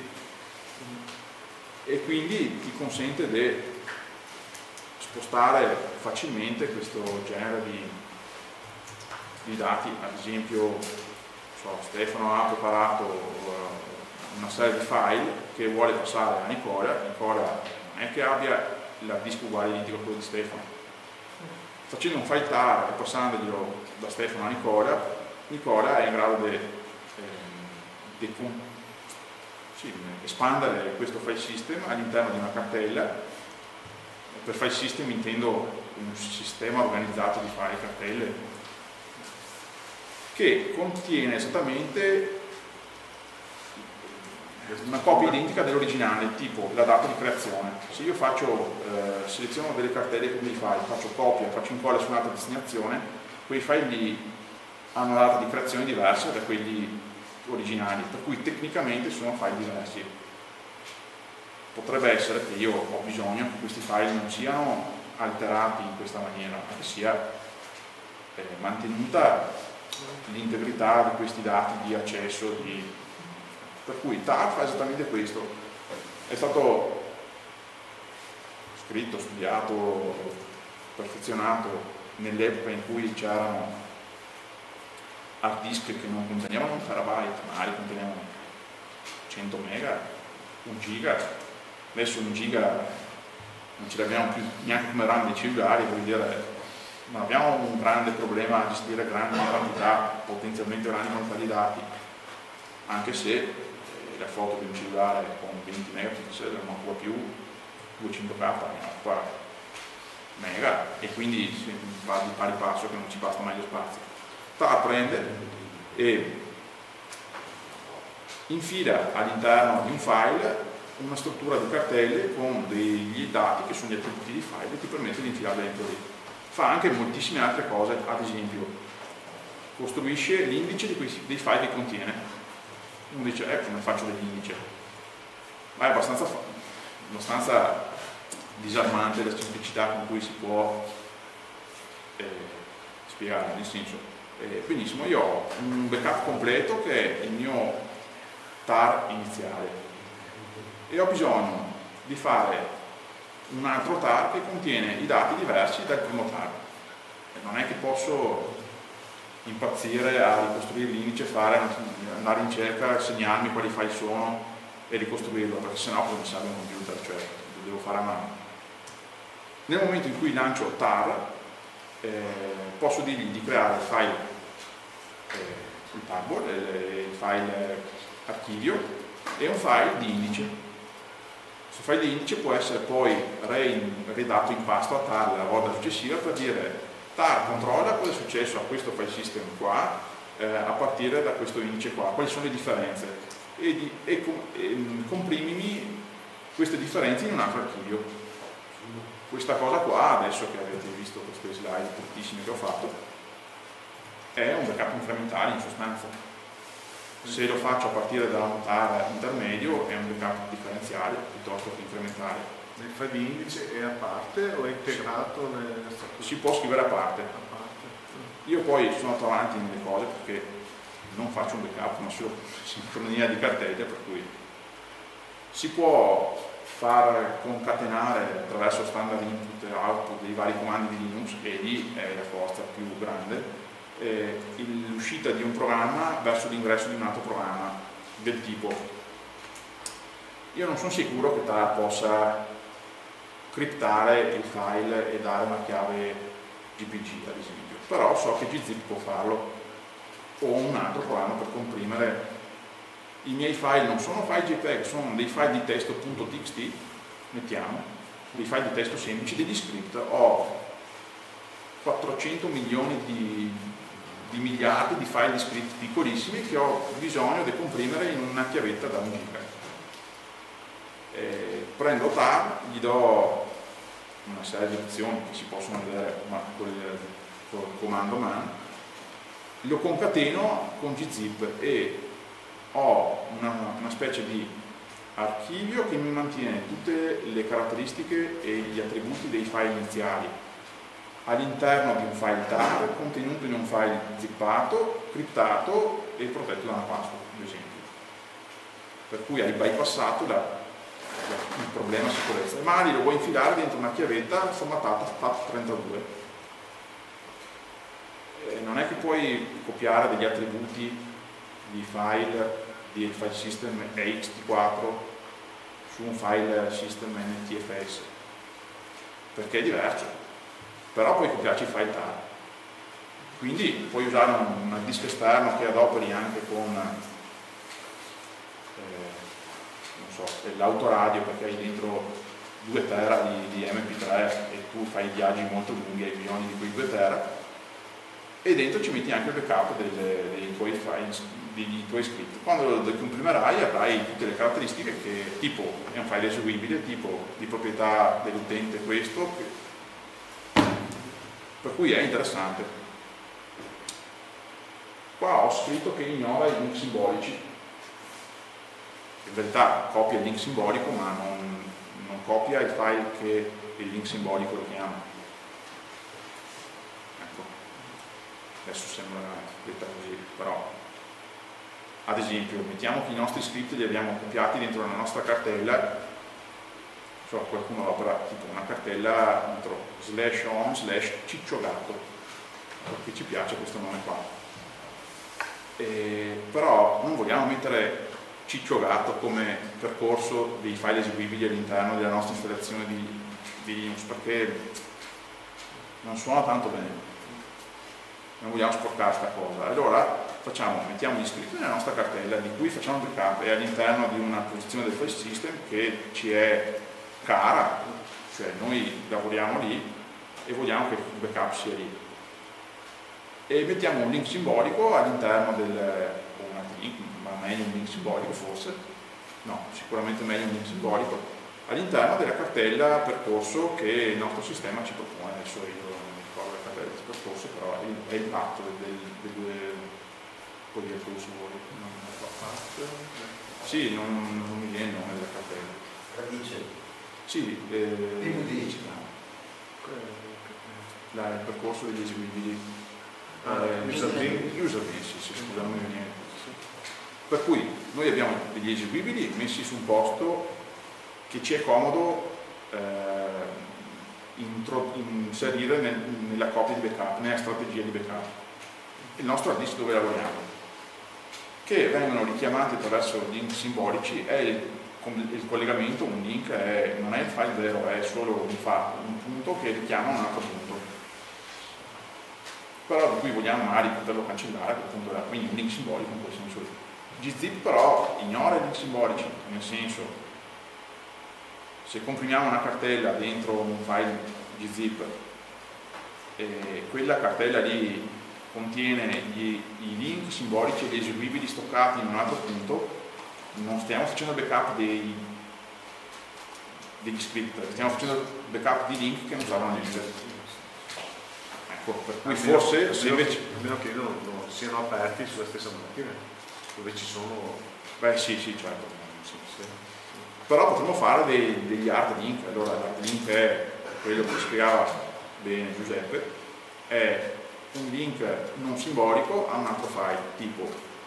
e quindi ti consente di spostare facilmente questo genere di, di dati. Ad esempio, so, Stefano ha preparato una serie di file che vuole passare a Nicola. Nicola non è che abbia l'hard disk uguale identico a quello di Stefano. Facendo un file tar e passandoglielo da Stefano a Nicola, Nicola è in grado di eh, sì, espandere questo file system all'interno di una cartella. Per file system intendo un sistema organizzato di file cartelle che contiene esattamente una copia identica dell'originale, tipo la data di creazione. Se io faccio, eh, seleziono delle cartelle con dei file, faccio copia, faccio incolla su un'altra destinazione, quei file lì hanno una data di creazione diversa da quelli originali, per cui tecnicamente sono file diversi. Potrebbe essere che io ho bisogno che questi file non siano alterati in questa maniera, ma che sia eh, mantenuta l'integrità di questi dati di accesso, di... per cui tar fa esattamente questo. È stato scritto, studiato, perfezionato nell'epoca in cui c'erano hard disk che non contenevano un terabyte, ma li contenevano cento mega, un giga. Adesso un giga non ce l'abbiamo più neanche come RAM dei cellulari, vuol dire non abbiamo un grande problema a gestire grandi quantità, potenzialmente grandi quantità di dati, anche se eh, la foto di un cellulare con venti megapixel non occupa più duecento K, ne occupa mega, e quindi si va di pari passo che non ci basta mai lo spazio. tar prende e infila all'interno di un file una struttura di cartelle con degli dati che sono gli attributi di file e ti permette di infilarli dentro lì. Fa anche moltissime altre cose, ad esempio costruisce l'indice dei file che contiene. Uno dice, eh, come faccio dell'indice? Ma è abbastanza, abbastanza disarmante la semplicità con cui si può eh, spiegare, nel senso, eh, benissimo, io ho un backup completo che è il mio tar iniziale e ho bisogno di fare un altro tar che contiene i dati diversi dal primo tar. E non è che posso impazzire a ricostruire l'indice, fare, andare in cerca, segnarmi quali file sono e ricostruirlo, perché sennò poi mi serve un computer, cioè lo devo fare a mano. Nel momento in cui lancio tar, eh, posso dirgli di creare il file, eh, il tarball, il file archivio e un file di indice. Questo file di indice può essere poi ridato in pasto a tar la volta successiva per dire tar controlla cosa è successo a questo file system qua eh, a partire da questo indice qua, quali sono le differenze e, di, e, e comprimimi queste differenze in un altro archivio. Questa cosa qua, adesso che avete visto queste slide bruttissime che ho fatto, è un backup incrementale in sostanza. Se lo faccio a partire da un tar intermedio è un backup differenziale piuttosto che incrementale. Il file di indice è a parte o è integrato nelle strutture? Si può scrivere a parte. A parte. Io poi sono andato avanti nelle cose perché non faccio un backup ma solo sincronia di cartelle, per cui si può far concatenare attraverso standard input e output dei vari comandi di Linux e lì è la forza più grande. Eh, l'uscita di un programma verso l'ingresso di un altro programma del tipo, io non sono sicuro che tar possa criptare il file e dare una chiave G P G ad esempio, però so che gzip può farlo o un altro programma per comprimere i miei file. Non sono file JPEG, sono dei file di testo .txt, mettiamo dei file di testo semplici, degli script. Ho quattrocento milioni di di miliardi di file di script piccolissimi che ho bisogno di comprimere in una chiavetta da un giga. Eh, prendo tar, gli do una serie di opzioni che si possono vedere ma con il, con il comando man, lo concateno con gzip e ho una, una specie di archivio che mi mantiene tutte le caratteristiche e gli attributi dei file iniziali all'interno di un file tar contenuto in un file zippato, criptato e protetto da una password, ad esempio. Per cui hai bypassato la, la, il problema sicurezza. E magari lo vuoi infilare dentro una chiavetta formattata FAT trentadue. E non è che puoi copiare degli attributi di file del file system E X T quattro su un file system N T F S, perché è diverso. Però puoi copiarci i file tar, quindi puoi usare un, un disco esterno che adoperi anche con eh, so, l'autoradio, perché hai dentro due tera di, di M P tre e tu fai viaggi molto lunghi, hai bisogno di quei due tera e dentro ci metti anche il backup delle, dei tuoi file, dei tuoi script. Quando lo comprimerai avrai tutte le caratteristiche che tipo è un file eseguibile, tipo di proprietà dell'utente questo, che, per cui è interessante. Qua ho scritto che ignora i link simbolici, in verità copia il link simbolico ma non, non copia il file che il link simbolico lo chiama. Ecco, adesso sembra detta così, però ad esempio mettiamo che i nostri script li abbiamo copiati dentro la nostra cartella. Qualcuno opera tipo una cartella dentro slash on slash cicciogato, perché ci piace questo nome qua, e, però non vogliamo mettere cicciogato come percorso dei file eseguibili all'interno della nostra installazione di, di Linux, perché non suona tanto bene, non vogliamo sporcare questa cosa. Allora facciamo, mettiamo gli script nella nostra cartella di cui facciamo backup e all'interno di una posizione del file system che ci è cara, cioè noi lavoriamo lì e vogliamo che il backup sia lì, e mettiamo un link simbolico all'interno del, o un link, ma meglio un link simbolico forse, no, sicuramente meglio un link simbolico, all'interno della cartella percorso che il nostro sistema ci propone. Adesso io non mi ricordo la cartella di percorso, però è il, è il patto del, del, del, del puoi dire tu se vuoi. Non so, sì, non, non mi viene il nome della cartella. Radice. Sì, eh, P V D. la, il percorso degli eseguibili. Ah, eh, user bin. user bin, sì, sì, scusa, non mi viene. Per cui noi abbiamo degli eseguibili messi su un posto che ci è comodo eh, intro, inserire nel, nella copia di backup, nella strategia di backup. Il nostro hard disk dove lavoriamo, che vengono richiamati attraverso link simbolici, è il, il collegamento, un link è, non è il file vero, è solo un, fa, un punto che richiama un altro punto, però di cui vogliamo magari poterlo cancellare, appunto, quindi un link simbolico in quel senso lì. Gzip però ignora i link simbolici, nel senso, se comprimiamo una cartella dentro un file gzip e quella cartella lì contiene gli, i link simbolici e gli eseguibili stoccati in un altro punto, non stiamo facendo backup dei, degli script, stiamo facendo backup di link che non usavano l'user. Ecco, per cui almeno, forse almeno, se invece... almeno che non, non siano aperti sulla stessa macchina, dove ci sono... Beh sì, sì, certo. Sì, sì. Però potremmo fare dei, degli hard link. Allora l'hard link è quello che spiegava bene Giuseppe, è un link non simbolico a un altro file, tipo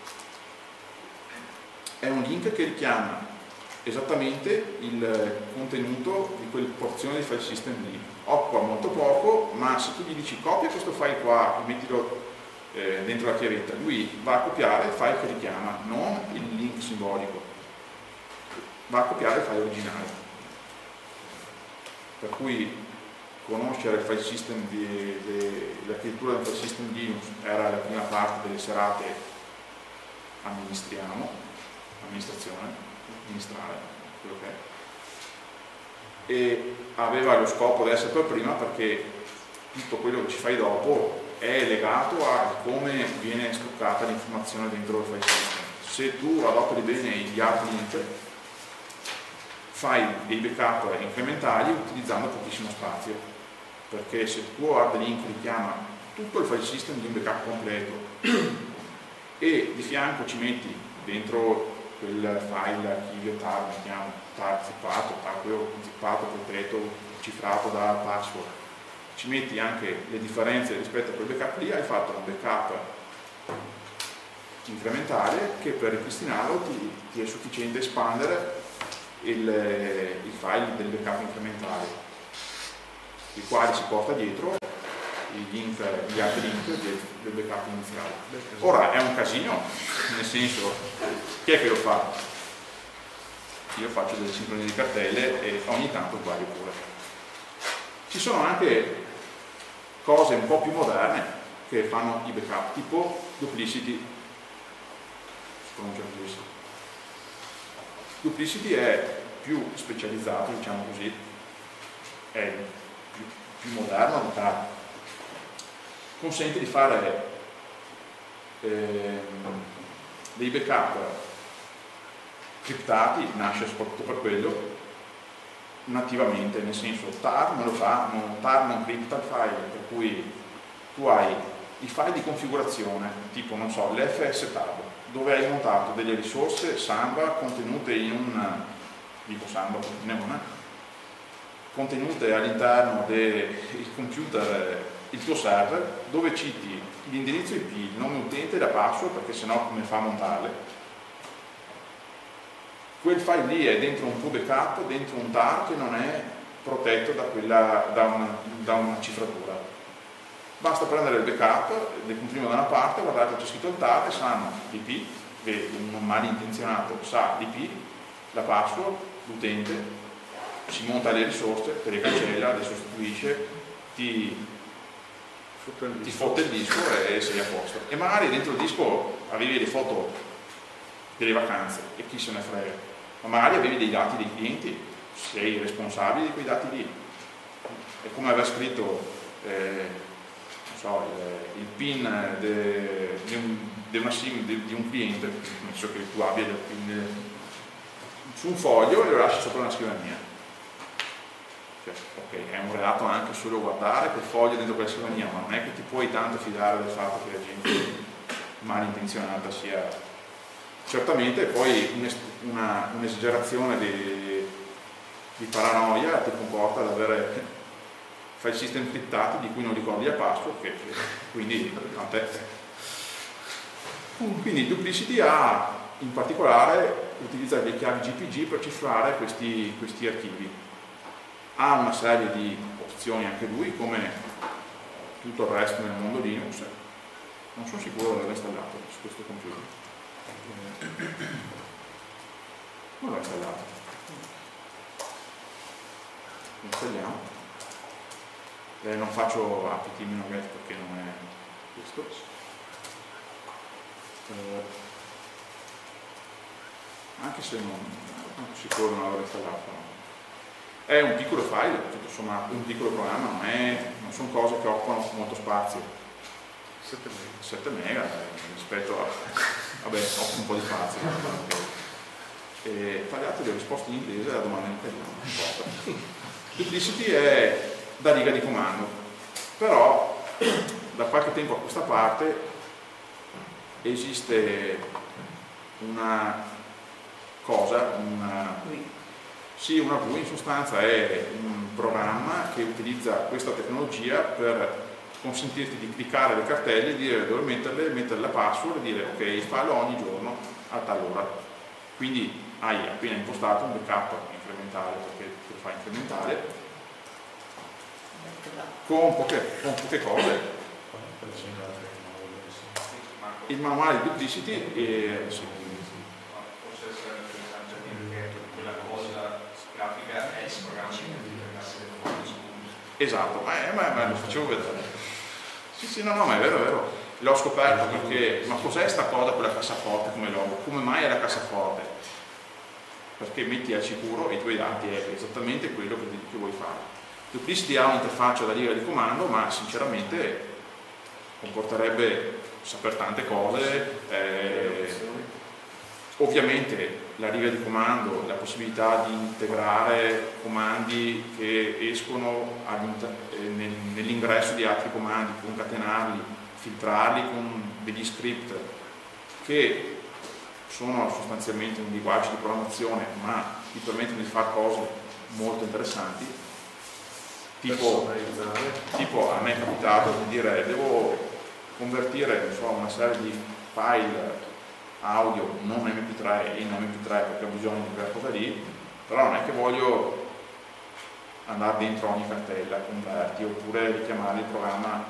è un link che richiama esattamente il contenuto di quella porzione di file system lì. Occupa molto poco, ma se tu gli dici copia questo file qua e mettilo eh, dentro la chiavetta, lui va a copiare il file che richiama, non il link simbolico, va a copiare il file originale. Per cui conoscere il file system di, di, l'architettura del file system Linux era la prima parte delle serate amministriamo, amministrazione, amministrare, quello che è, e aveva lo scopo di essere per prima perché tutto quello che ci fai dopo è legato a come viene stoccata l'informazione dentro il file system. Se tu adoperi bene gli hard link, fai dei backup incrementali utilizzando pochissimo spazio, perché se il tuo hard link richiama tutto il file system di un backup completo e di fianco ci metti dentro quel file archivio tar, mettiamo tar zippato, tar quello zippato, completo, cifrato da password, ci metti anche le differenze rispetto a quel backup lì, hai fatto un backup incrementale che per ripristinarlo ti, ti è sufficiente espandere il, il file del backup incrementale, il quale si porta dietro i link, gli altri link del, del backup iniziale. Ora è un casino, nel senso, chi è che lo fa? Io faccio delle sincronie di cartelle e ogni tanto sbaglio pure. Ci sono anche cose un po' più moderne che fanno i backup, tipo Duplicity. Si pronuncia Duplicity. Duplicity è più specializzato, diciamo così, è più, più moderno di tal. Consente di fare eh, dei backup criptati, nasce soprattutto per quello, nativamente, nel senso tar me lo fa, non, tar non cripta il file, per cui tu hai i file di configurazione, tipo non so, l'F S tab, dove hai montato delle risorse Samba contenute in un, dico Samba, contenute all'interno del computer, il tuo server, dove citi l'indirizzo I P, il nome utente e la password, perché sennò come fa a montarle. Quel file lì è dentro un tuo backup, dentro un tar che non è protetto da, quella, da, una, da una cifratura. Basta prendere il backup, le comprimo da una parte, guardate c'è scritto il tar e sanno l'I P, che un malintenzionato sa l'I P, la password, l'utente, si monta le risorse, te le cancella, le sostituisce, ti, ti fotte il disco e sei a posto. E magari dentro il disco avevi le foto delle vacanze e chi se ne frega, ma magari avevi dei dati dei clienti, sei responsabile di quei dati lì. È come aver scritto eh, non so, il, il PIN de, di, un, de una SIM de, di un cliente, penso che tu abbia il PIN su un foglio e lo lasci sopra una scrivania. Cioè, ok, è un reato anche solo guardare quel foglio dentro quella scrivania, ma non è che ti puoi tanto fidare del fatto che la gente malintenzionata sia. Certamente poi un'esagerazione di, di paranoia ti comporta ad avere file system criptati di cui non ricordi la password, che, che, quindi a te. Quindi Duplicity ha in particolare utilizza le chiavi G P G per cifrare questi, questi archivi. Ha una serie di opzioni anche lui, come tutto il resto nel mondo Linux. Non sono sicuro di averlo installato su questo computer. Non l'ho installato. Installiamo. Eh, non faccio apt-get perché non è questo. Eh, anche se non, non sono sicuro di non averlo installato. È un piccolo file, tutto sommato, un piccolo programma, non, è, non sono cose che occupano molto spazio. sette mega rispetto a... vabbè, occupa un po' di spazio. E tagliate le risposte in inglese alla domanda in italiano, non importa. Duplicity è da riga di comando, però da qualche tempo a questa parte esiste una cosa, una, sì, una V U I in sostanza è un programma che utilizza questa tecnologia per consentirti di cliccare le cartelle, dire dove metterle, mettere la password e dire ok, fallo ogni giorno a tal ora. Quindi hai appena impostato un backup incrementale, perché te lo fa incrementale, con poche, con poche cose. Il manuale di Duplicity è... Sì. Forse sarebbe interessante dire che quella cosa grafica è il programma che esatto, ma, ma, ma lo facevo vedere. Sì, sì, no, no, ma è vero, è vero. L'ho scoperto perché, ma cos'è sta cosa con la cassaforte come logo? Come mai è la cassaforte? Perché metti al sicuro i tuoi dati, è esattamente quello che, che vuoi fare. Duplicity ha un'interfaccia da riga di comando, ma sinceramente comporterebbe saper tante cose. Eh, ovviamente la riga di comando, la possibilità di integrare comandi che escono nell'ingresso di altri comandi, concatenarli, filtrarli con degli script che sono sostanzialmente un linguaggio di programmazione ma ti permettono di fare cose molto interessanti, tipo, tipo a me è capitato di dire devo convertire so, una serie di file audio non M P tre in M P tre perché ho bisogno di quella cosa lì, però non è che voglio andare dentro ogni cartella, converti, oppure richiamare il programma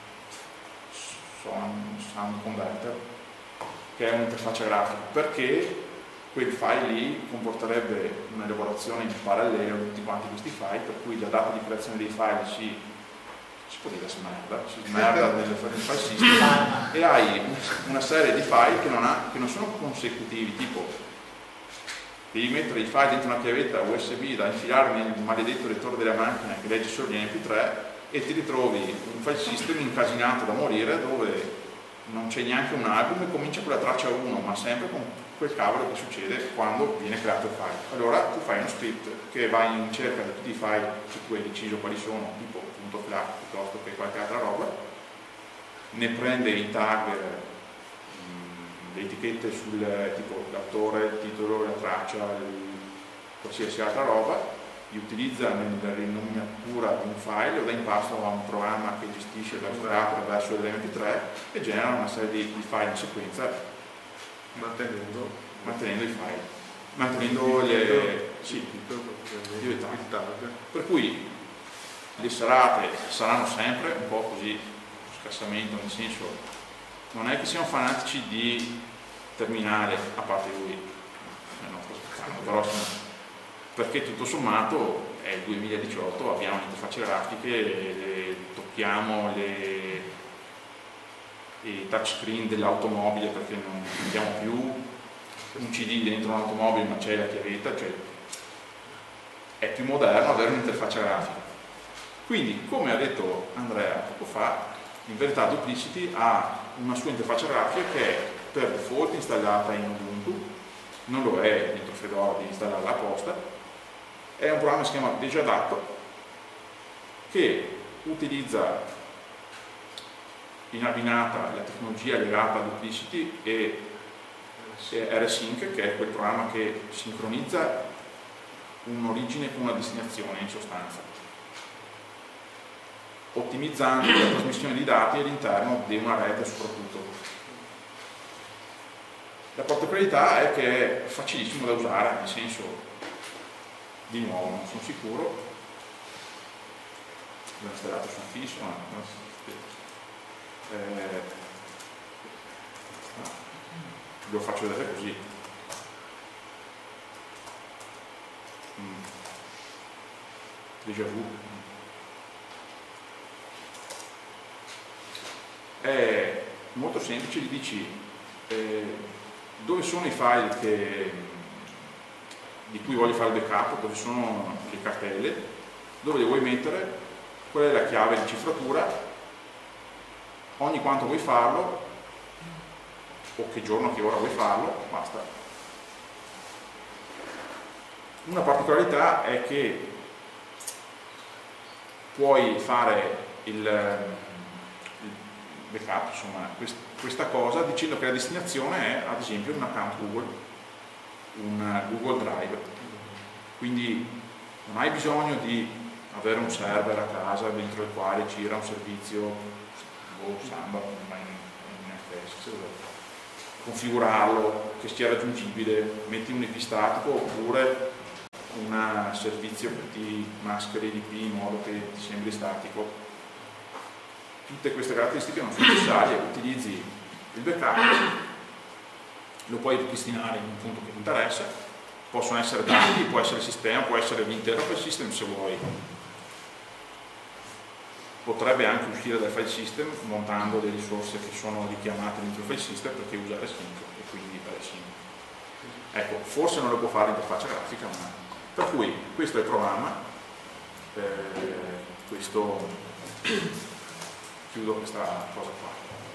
Sound, sound Converter, che è un'interfaccia grafica, perché quel file lì comporterebbe un'elaborazione in parallelo di tutti quanti questi file, per cui la data di creazione dei file si, si può dire smerda, si smerda nel file system e hai una serie di file che non, ha, che non sono consecutivi, tipo devi mettere i file dentro una chiavetta U S B da infilare nel maledetto lettore della macchina che legge solo gli M P tre e ti ritrovi un file system incasinato da morire dove non c'è neanche un album e comincia con la traccia uno, ma sempre con quel cavolo che succede quando viene creato il file. Allora tu fai uno script che va in cerca di tutti i file che tu hai deciso quali sono, tipo .flat piuttosto che qualche altra roba, ne prende i tag, mh, le etichette sul tipo l'autore, il titolo, la traccia, il, qualsiasi altra roba, li utilizza nella rinominatura di un file, lo dà in pasto a un programma che gestisce la strada verso l'M P tre e genera una serie di, di file in sequenza mantenendo, mantenendo i file, mantenendo le, sì, il tag. Per cui le serate saranno sempre un po' così scarsamente, nel senso non è che siamo fanatici di terminare, a parte lui, eh, non sto scherzando, però sono, perché tutto sommato è il duemiladiciotto, abbiamo le interfacce grafiche, le, tocchiamo le, i touchscreen dell'automobile perché non abbiamo più un C D dentro un'automobile ma c'è la chiavetta, cioè è più moderno avere un'interfaccia grafica. Quindi, come ha detto Andrea poco fa, in verità Duplicity ha una sua interfaccia grafica che è per default installata in Ubuntu non lo è dentro Fedora di installarla apposta, è un programma che si chiama Djadato, che utilizza in abbinata la tecnologia legata ad Duplicity e rsync, che è quel programma che sincronizza un'origine con una destinazione in sostanza, ottimizzando la trasmissione di dati all'interno di una rete soprattutto. La particolarità è che è facilissimo da usare, nel senso, di nuovo non sono sicuro, l'ho installato su un fisso, no, eh, no, lo faccio vedere così. Mm. Déjà vu. È molto semplice, gli dici eh, dove sono i file che, di cui voglio fare il backup, dove sono le cartelle, dove le vuoi mettere, qual è la chiave di cifratura, ogni quanto vuoi farlo, o che giorno, che ora vuoi farlo, basta. Una particolarità è che puoi fare il, il backup, insomma, quest, questa cosa dicendo che la destinazione è ad esempio un account Google, un Google Drive, quindi non hai bisogno di avere un server a casa dentro il quale gira un servizio o Samba, ma in, in F S, configurarlo, che sia raggiungibile, metti un I P statico oppure un servizio che ti mascheri l'I P in modo che ti sembri statico. Tutte queste caratteristiche non sono necessarie, utilizzi il backup, lo puoi ripristinare in un punto che ti interessa, possono essere dati, può essere il sistema, può essere l'intero file system se vuoi. Potrebbe anche uscire dal file system montando le risorse che sono richiamate dentro il file system perché usa rsync e quindi rsync. Ecco, forse non lo può fare l'interfaccia grafica, ma per cui questo è il programma, eh, questo chiudo questa cosa qua.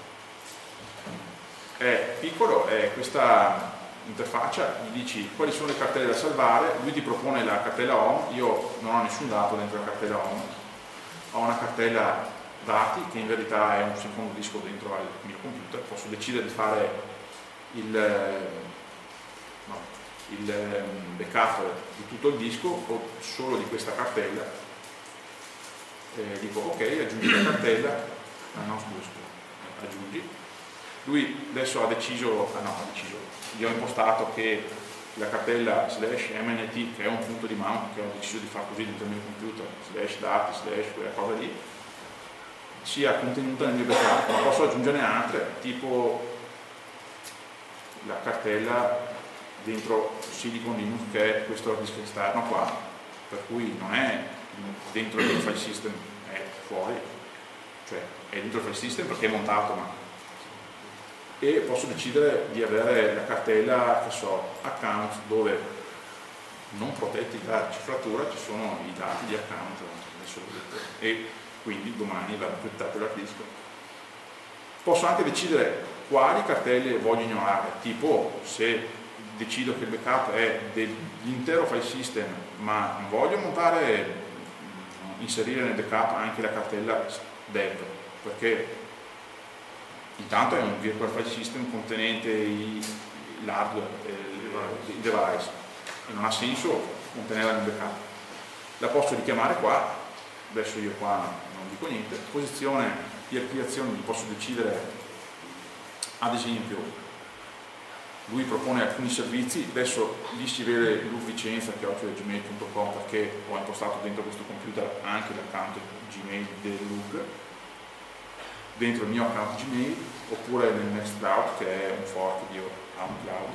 È piccolo, è questa interfaccia, gli dici quali sono le cartelle da salvare, lui ti propone la cartella home, io non ho nessun dato dentro la cartella home, ho una cartella dati che in verità è un secondo disco dentro al mio computer, posso decidere di fare il, no, il backup di tutto il disco o solo di questa cartella, e dico ok, aggiungi la cartella, ah no scusa, scusa, aggiungi, lui adesso ha deciso, ah no, ha deciso, gli ho impostato che la cartella slash mnt, che è un punto di mount che ho deciso di fare così dentro il mio computer, slash dati, slash quella cosa lì, sia contenuta nel mio backup, ma posso aggiungerne altre, tipo la cartella dentro Silicon Linux, che è questo disk esterno qua, per cui non è dentro il file system, è fuori, cioè è dentro il file system perché è montato, ma e posso decidere di avere la cartella, che so, account, dove non protetti da cifratura ci sono i dati di account e quindi domani verrà criptato l'hard disk. Posso anche decidere quali cartelle voglio ignorare, tipo se decido che il backup è dell'intero file system ma non voglio montare, inserire nel backup anche la cartella dev, perché intanto è un virtual file system contenente l'hardware, il device, e non ha senso contenerla nel backup. La posso richiamare qua, adesso io qua non dico niente, posizione di archiviazione gli posso decidere, ad esempio, lui propone alcuni servizi, adesso lì si vede l'ufficienza che ho su gmail punto com perché ho impostato dentro questo computer anche l'account Gmail del L U G, dentro il mio account Gmail, oppure nel Nextcloud, che è un fork di OutCloud,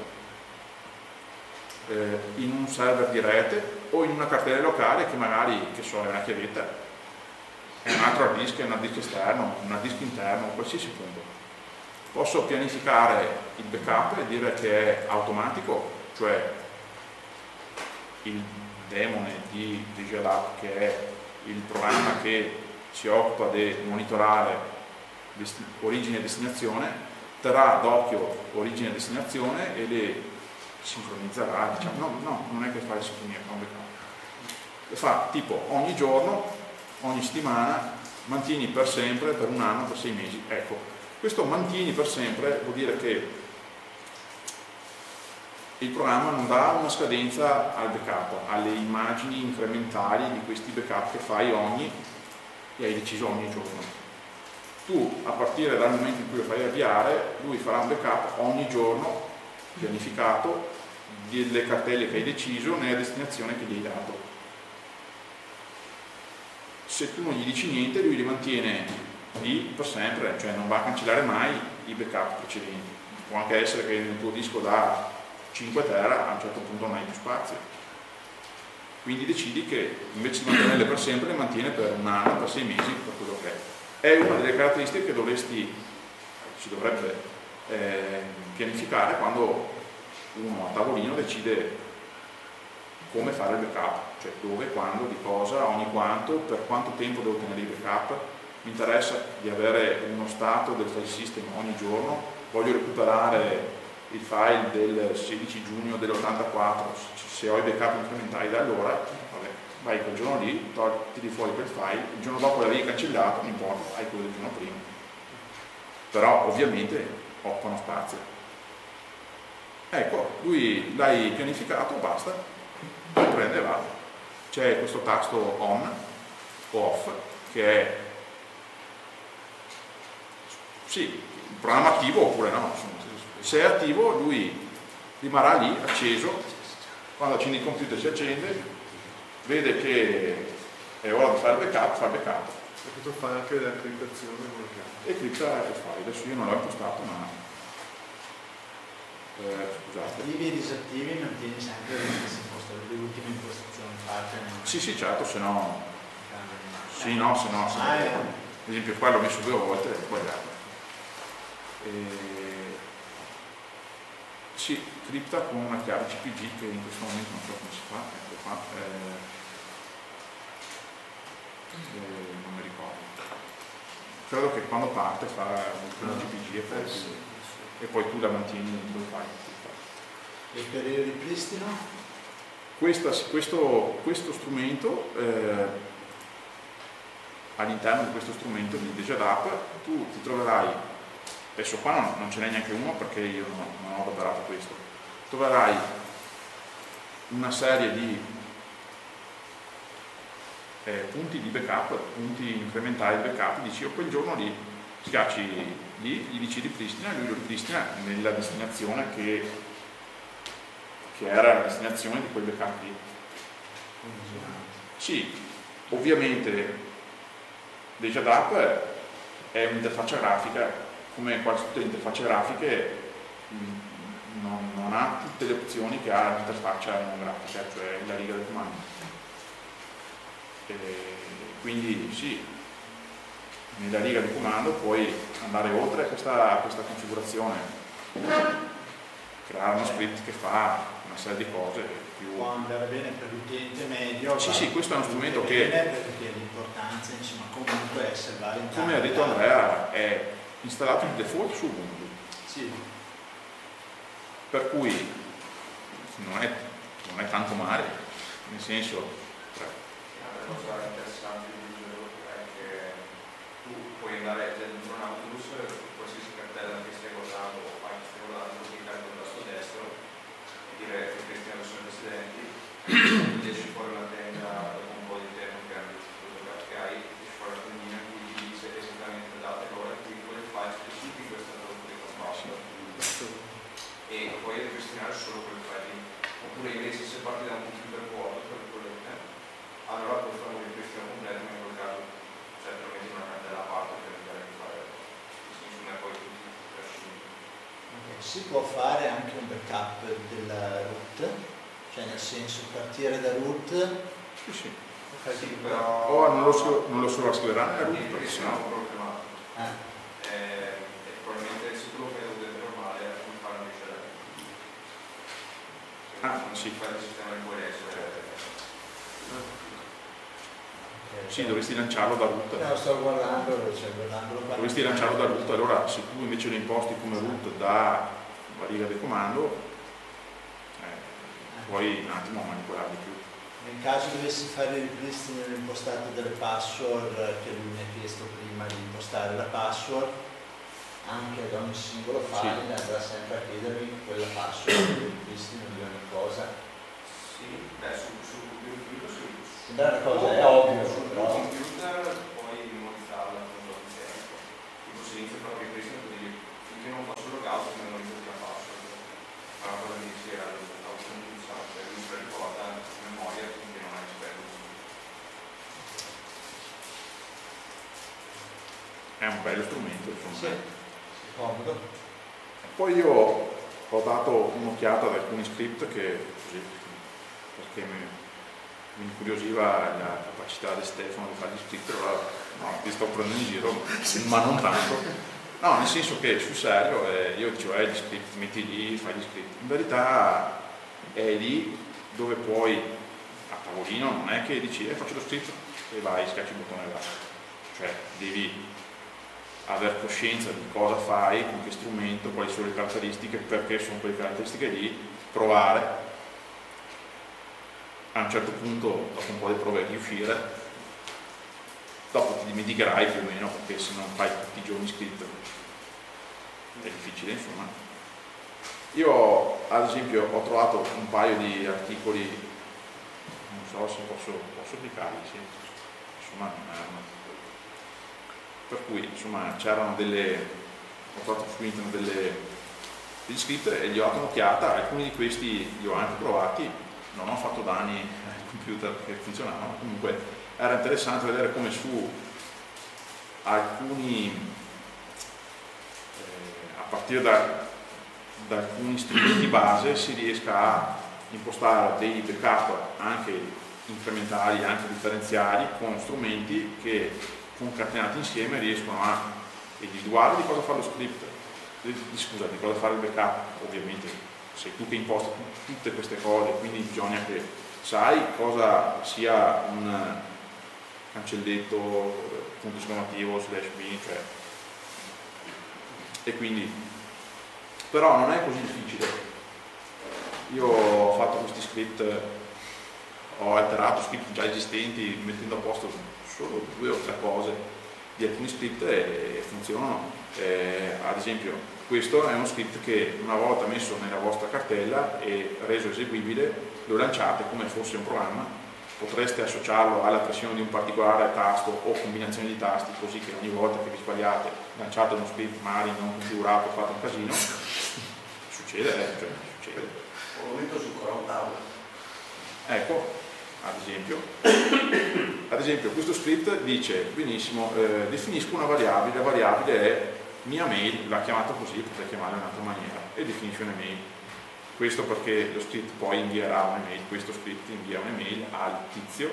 eh, in un server di rete o in una cartella locale che magari, che so, è una chiavetta, è un altro hard disk, è un hard disk esterno, un hard disk interno, qualsiasi punto. Posso pianificare il backup e dire che è automatico, cioè il daemon di Djadato, che è il programma che si occupa di monitorare origine e destinazione, terrà d'occhio origine e destinazione e le sincronizzerà, diciamo, no, no, non è che fa il sincronia, fa un backup. Lo fa tipo ogni giorno, ogni settimana, mantieni per sempre, per un anno, per sei mesi. Ecco, questo mantieni per sempre vuol dire che il programma non dà una scadenza al backup, alle immagini incrementali di questi backup che fai ogni, e hai deciso ogni giorno. Tu, a partire dal momento in cui lo fai avviare, lui farà un backup ogni giorno pianificato delle cartelle che hai deciso nella destinazione che gli hai dato. Se tu non gli dici niente, lui li mantiene lì per sempre, cioè non va a cancellare mai i backup precedenti. Può anche essere che nel tuo disco da cinque tera a un certo punto non hai più spazio, quindi decidi che invece di mantenerle per sempre le mantiene per un anno, per sei mesi, per quello che è. È una delle caratteristiche che dovresti, si dovrebbe eh, pianificare quando uno a tavolino decide come fare il backup, cioè dove, quando, di cosa, ogni quanto, per quanto tempo devo tenere i backup. Mi interessa di avere uno stato del file system ogni giorno, voglio recuperare il file del sedici giugno dell'ottantaquattro, se ho i backup incrementali da allora, vabbè, vai quel giorno lì, tiri fuori quel file, il giorno dopo l'avevi cancellato, non importa, hai quello del giorno prima. Però ovviamente occupano spazio. Ecco, lui l'hai pianificato, basta, prende e va. C'è questo tasto on o off che è sì, il programma attivo oppure no. Se è attivo lui rimarrà lì acceso, quando accendi il computer si accende, vede che è ora di fare il backup, fa il backup. E questo fa anche la criptazione? E cripta il file, adesso io non l'ho impostato ma eh, scusate. Attivi e disattivi mantieni sempre le stesse impostazioni, le ultime impostazioni fatte. Sì sì certo, se no sì no, se no, se no. Ad esempio qua l'ho messo due volte, è sbagliato. E... si cripta con una chiave C P G che in questo momento non so come si fa, ecco qua, eh, eh, non mi ricordo. Credo che quando parte fa una C P G e poi, tu, e poi tu la mantieni in due file. E per il ripristino? Questa, questo, questo strumento, eh, all'interno di questo strumento di DJDAP, tu ti troverai, adesso qua non, non ce n'è neanche uno perché io non, non ho adoperato questo, troverai una serie di eh, punti di backup, punti incrementali di backup, dici io quel giorno lì schiacci lì, gli dici ripristina e lui lo ripristina nella destinazione che, che era la destinazione di quel backup lì. Sì, ovviamente DJDAP è un'interfaccia grafica, come quasi tutte le interfacce grafiche non, non ha tutte le opzioni che ha l'interfaccia non grafica, cioè la riga del comando. E quindi sì, nella riga di comando puoi andare oltre a questa, a questa configurazione, creare uno script che fa una serie di cose più... Può andare bene per l'utente medio. Sì, sì, questo è uno strumento che... Perché l'importanza, insomma, comunque è salvare in come ha detto Andrea, è installato di default su Ubuntu. Sì. Per cui non è, non è tanto male, nel senso... La cosa interessante di Root è che tu puoi andare dentro un autobus, qualsiasi cartella che stai guardando o fai che stai guardando, cliccare col tasto destro e dire che questi non sono precedenti, esci fuori una tenda dopo un po' di tempo che hai, che hai esci fuori una tendina in cui ti dice esattamente la data e l'ora in cui quel file specifico è stato utilizzato e puoi ripristinare solo quel file lì. Oppure invece se parti da un computer vuoto per quello che è, allora puoi fare un ripristino completo, ma in quel caso cioè permetti una cartella a parte per andare a fare non è poi tutti okay. Si può fare anche un backup della root, cioè nel senso partire da root. Sì, sì. Okay, sì, però oh, non lo so, non lo so scriverà nella root perché sennò problematico. Ah. Eh, e probabilmente se tu lo fai da utente normale puoi fare invece la ah, sì. fai il sistema di coerenza. Sì, dovresti lanciarlo da root. No, sto guardando, cioè guardandolo qua. Dovresti lanciarlo da root, allora se tu invece lo imposti come root da la riga del comando, eh, puoi un attimo manipolare di più. Nel caso dovessi fare il ripristino dell'impostato delle password che lui mi ha chiesto prima di impostare la password, anche ad ogni singolo file Sì. andrà sempre a chiedermi quella password del ripristino di ogni cosa. Sì, beh, su, su computer sì. Sembra una cosa, è No, ovvio, sul però. computer puoi modificarla con il tempo. Tipo se inizia proprio il ripristino, tu dici finché non faccio logout come non ricordi la password. Ma cosa mi dici era l'automatizzato, cioè lui si ricorda a memoria finché non hai esperto. È un bello strumento, insomma. Sì, comodo. Poi io ho dato un'occhiata ad alcuni script che così, perché mi, mi incuriosiva la capacità di Stefano di fare gli script, allora no, ti sto prendendo in giro, ma non tanto. No, nel senso che sul serio eh, io dicevo eh, gli script, metti lì, fai gli script. In verità è lì dove puoi, a tavolino, non è che dici eh, faccio lo script e vai, schiacci il bottone là. Cioè devi aver coscienza di cosa fai, con che strumento, quali sono le caratteristiche, perché sono quelle caratteristiche lì, provare, a un certo punto, dopo un po' di prove, riuscire, dopo ti dimenticherai più o meno, perché se non fai tutti i giorni scritto è difficile, insomma. Io, ad esempio, ho trovato un paio di articoli, non so se posso, posso applicarli, sì. Insomma, non è una... per cui insomma c'erano delle, ho trovato su internet delle, degli script e gli ho dato un'occhiata, alcuni di questi li ho anche provati, non ho fatto danni al computer che funzionavano, comunque era interessante vedere come su alcuni, eh, a partire da, da alcuni strumenti base si riesca a impostare dei backup anche incrementali, anche differenziali con strumenti che concatenati insieme riescono a individuare di cosa fare lo script, di, scusa, di cosa fare il backup. Ovviamente sei tu che imposti tutte queste cose, quindi bisogna che sai cosa sia un cancelletto, punto esclamativo, slash bin, cioè. E quindi, però non è così difficile. Io ho fatto questi script, ho alterato script già esistenti mettendo a posto solo due o tre cose di alcuni script e funzionano. Eh, ad esempio questo è uno script che una volta messo nella vostra cartella e reso eseguibile lo lanciate come fosse un programma, potreste associarlo alla pressione di un particolare tasto o combinazione di tasti, così che ogni volta che vi sbagliate lanciate uno script magari non configurato, fate un casino. Succede, eh, cioè, succede. Ho metto su Chrome Tower. Ecco, ad esempio, ad esempio questo script dice benissimo, eh, definisco una variabile, la variabile è mia mail, l'ha chiamata così, potrei chiamarla in un'altra maniera, e definisce un'email. Questo perché lo script poi invierà un'email, questo script invia un'email al tizio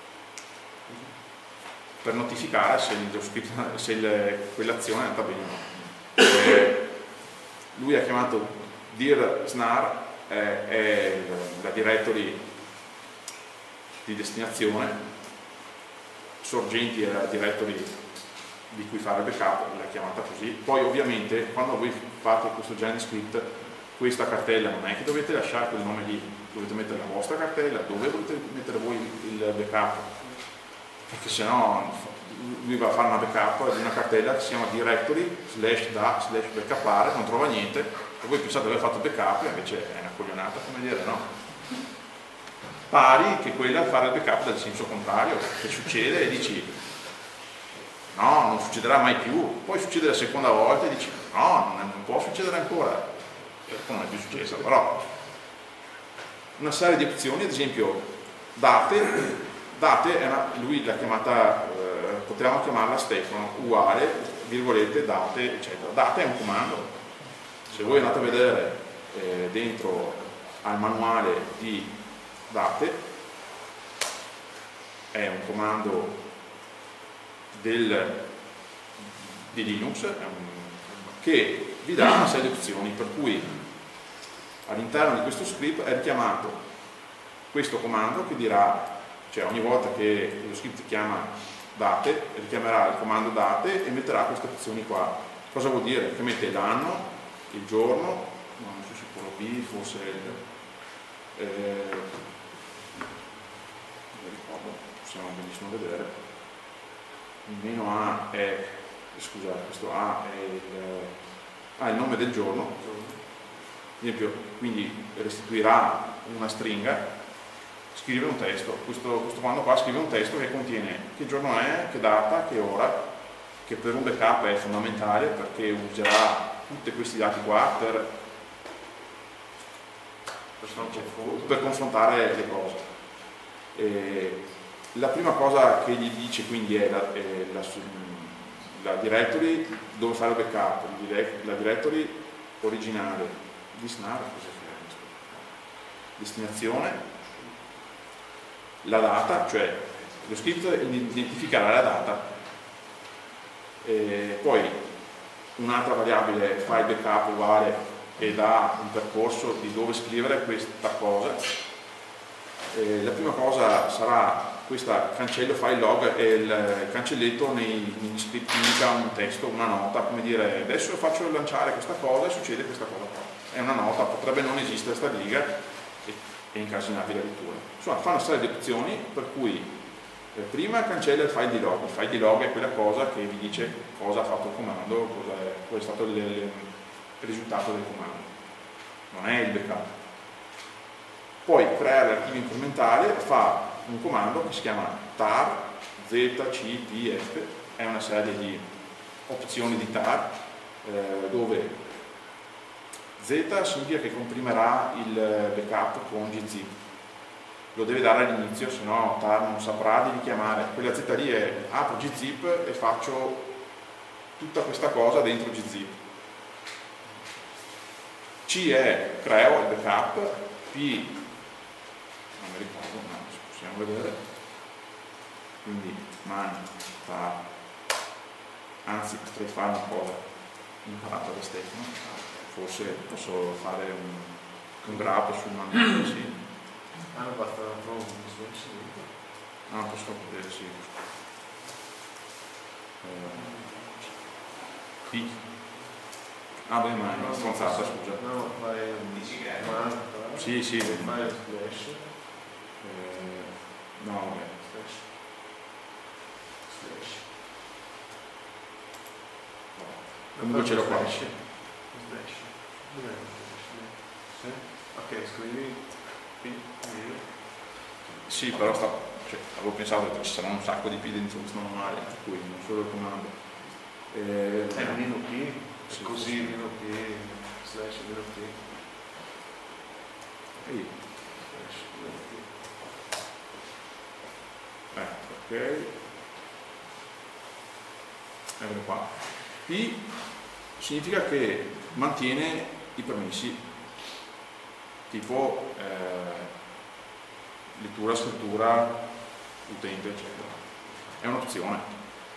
per notificare se, lo script, se il, quell'azione è andata bene o no. Eh, lui ha chiamato dir snar, eh, è la directory di destinazione, sorgenti è la directory di cui fare il backup, l'ha chiamata così. Poi ovviamente quando voi fate questo genere di script, questa cartella non è che dovete lasciare quel nome lì, dovete mettere la vostra cartella, dove volete mettere voi il backup, perché sennò lui va a fare una backup di una cartella che si chiama directory slash da slash backupare, non trova niente e voi pensate di aver fatto il backup e invece è una coglionata, come dire, no? Pari che quella fare il backup del senso contrario, che succede e dici no, non succederà mai più, poi succede la seconda volta e dici no, non, non può succedere ancora, certo non è più successa, però una serie di opzioni, ad esempio date, date è una, lui l'ha chiamata, eh, potevamo chiamarla Stefano, uguale, virgolette, date, eccetera. Date è un comando, se voi andate a vedere eh, dentro al manuale di date, è un comando del, di Linux è un, che vi dà una serie di opzioni, per cui all'interno di questo script è richiamato questo comando che dirà, cioè ogni volta che lo script chiama date, richiamerà il comando date e metterà queste opzioni qua. Cosa vuol dire? Che mette l'anno, il giorno, non sono sicuro B, forse il eh, non ricordo, possiamo benissimo vedere, il meno A è, scusate, questo A è il, ah, il nome del giorno, ad esempio, quindi restituirà una stringa, scrive un testo, questo, questo comando qua scrive un testo che contiene che giorno è, che data, che ora, che per un backup è fondamentale perché userà tutti questi dati qua per, per confrontare le cose. E la prima cosa che gli dice quindi è la, è la, la directory dove fare il backup, la directory originale, listener, destinazione, la data, cioè lo script identificherà la data, e poi un'altra variabile fa il backup uguale e dà un percorso di dove scrivere questa cosa. E la prima cosa sarà questa cancello file log e il cancelletto nei, negli script indica un testo, una nota, come dire adesso faccio lanciare questa cosa e succede questa cosa qua. È una nota, potrebbe non esistere sta riga e, e incasinarvi la lettura. Insomma, fa una serie di opzioni per cui eh, prima cancella il file di log. Il file di log è quella cosa che vi dice cosa ha fatto il comando, cosa è, qual è stato il, il risultato del comando. Non è il backup. Poi crea l'archivio incrementale, fa un comando che si chiama tar z c p f, è una serie di opzioni di tar eh, dove z significa che comprimerà il backup con gzip, lo deve dare all'inizio, se no tar non saprà di richiamare. Quella z lì è apro gzip e faccio tutta questa cosa dentro gzip. C è creo il backup, P non mi ricordo, ma possiamo vedere, quindi man tar, anzi potrei fare una cosa imparata da Stefano, forse posso fare un, un graph sul man, sì. Ah, basta un switch. Ah, posso vedere, sì. Eh, P. Ah beh, ma è una stronzata, scusa. No, fai un Dici che è? Sì, sì. Fai un slash. Eh, no, vabbè. Slash. Slash. Comunque ce l'ho qua. Slash. Slash. Dov'è lo slash? Sì? Ok, scrivi P. Sì, però sta, cioè, avevo pensato che ci saranno un sacco di P dentro questo manuale, per cui non solo il comando. Eh, È meno P, sì, così sì. meno P, slash meno P. Ehi, Slash meno P. eh, ok. Eccolo qua. P significa che mantiene i permessi, tipo eh, lettura, scrittura, utente, eccetera. È un'opzione.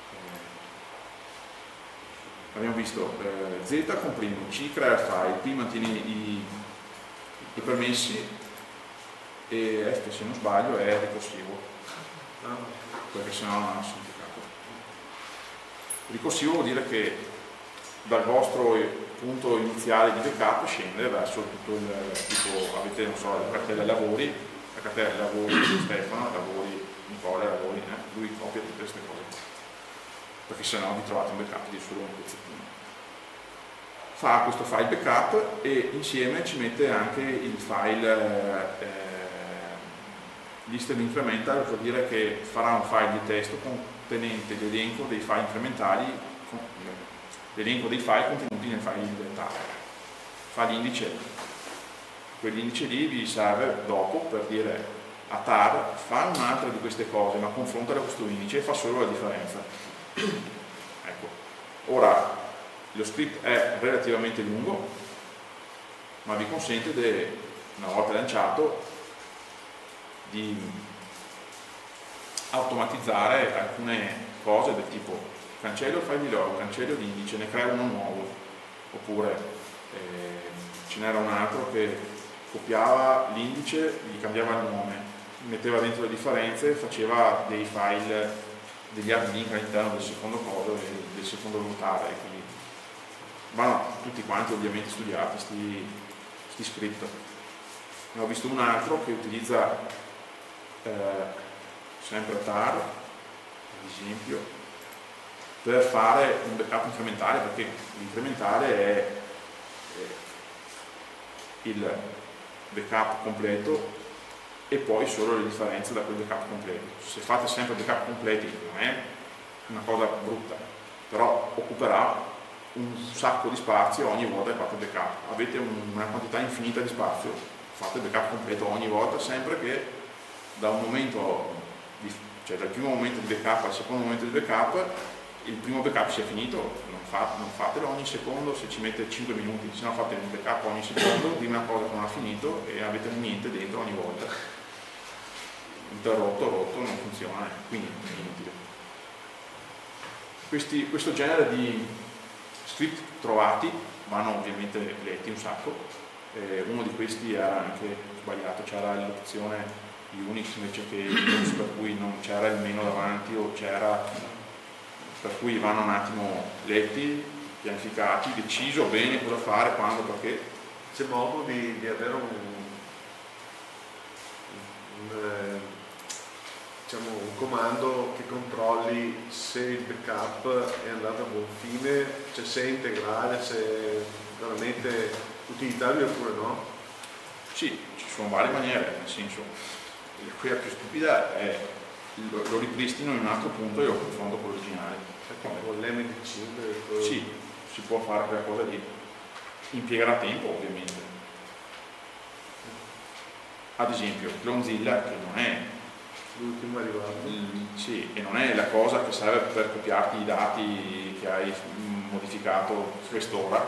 Abbiamo visto eh, Z comprime, C crea il file, P mantiene i, i permessi e F, se non sbaglio, è ricorsivo, Ah, perché sennò non ha significato. Ricorsivo vuol dire che dal vostro punto iniziale di backup scende verso tutto il tipo, avete non so, la cartella lavori, la cartella lavori di Stefano, lavori Nicola, lavori, eh? lui copia tutte queste cose, perché sennò vi trovate un backup di solo un pezzettino. Fa questo file backup e insieme ci mette anche il file eh, list incremental, vuol dire che farà un file di testo contenente l'elenco dei file incrementali, l'elenco dei file contenuti nel file del tar. Fa l'indice, quell'indice lì vi serve dopo per dire a tar fa un'altra di queste cose, ma confrontala con questo indice e fa solo la differenza. Ecco, ora lo script è relativamente lungo, ma vi consente, de, una volta lanciato, di automatizzare alcune cose del tipo cancello il file di log, cancello l'indice, ne crea uno nuovo, oppure eh, ce n'era un altro che copiava l'indice, gli cambiava il nome, metteva dentro le differenze, faceva dei file, degli hard link all'interno del secondo coso e del secondo votare, quindi vanno tutti quanti ovviamente studiati sti, sti script. Ne ho visto un altro che utilizza eh, sempre tar, ad esempio, per fare un backup incrementale, perché l'incrementale è, è il backup completo e poi solo le differenze da quel backup completo. Se fate sempre backup completi non è una cosa brutta, però occuperà un sacco di spazio ogni volta che fate backup. Avete un, una quantità infinita di spazio, fate backup completo ogni volta, sempre che da un momento di, cioè dal primo momento di backup al secondo momento di backup il primo backup sia finito, non, fa, non fatelo ogni secondo se ci mette cinque minuti, se no fate un backup ogni secondo di una cosa che non ha finito e avete un niente dentro ogni volta. Interrotto, rotto, non funziona, quindi è inutile. Questi, questo genere di script trovati vanno ovviamente letti un sacco. Eh, uno di questi era anche sbagliato, c'era l'opzione Unix invece che Linux, per cui non c'era il meno davanti, o c'era, per cui vanno un attimo letti, pianificati, deciso bene cosa fare, quando, perché. C'è modo di, di avere un, un, eh, diciamo, un comando che controlli se il backup è andato a buon fine, cioè se è integrale, se è veramente utilitario oppure no? Sì, ci sono varie maniere, nel senso, quella più stupida è lo, lo ripristino in un altro punto e lo confondo con l'originale. Con l'M D C? Sì, si può fare quella cosa lì. Impiegherà tempo ovviamente. Ad esempio, Clonezilla, che non è l'ultimo arrivato. Sì, e non è la cosa che serve per copiarti i dati che hai modificato quest'ora.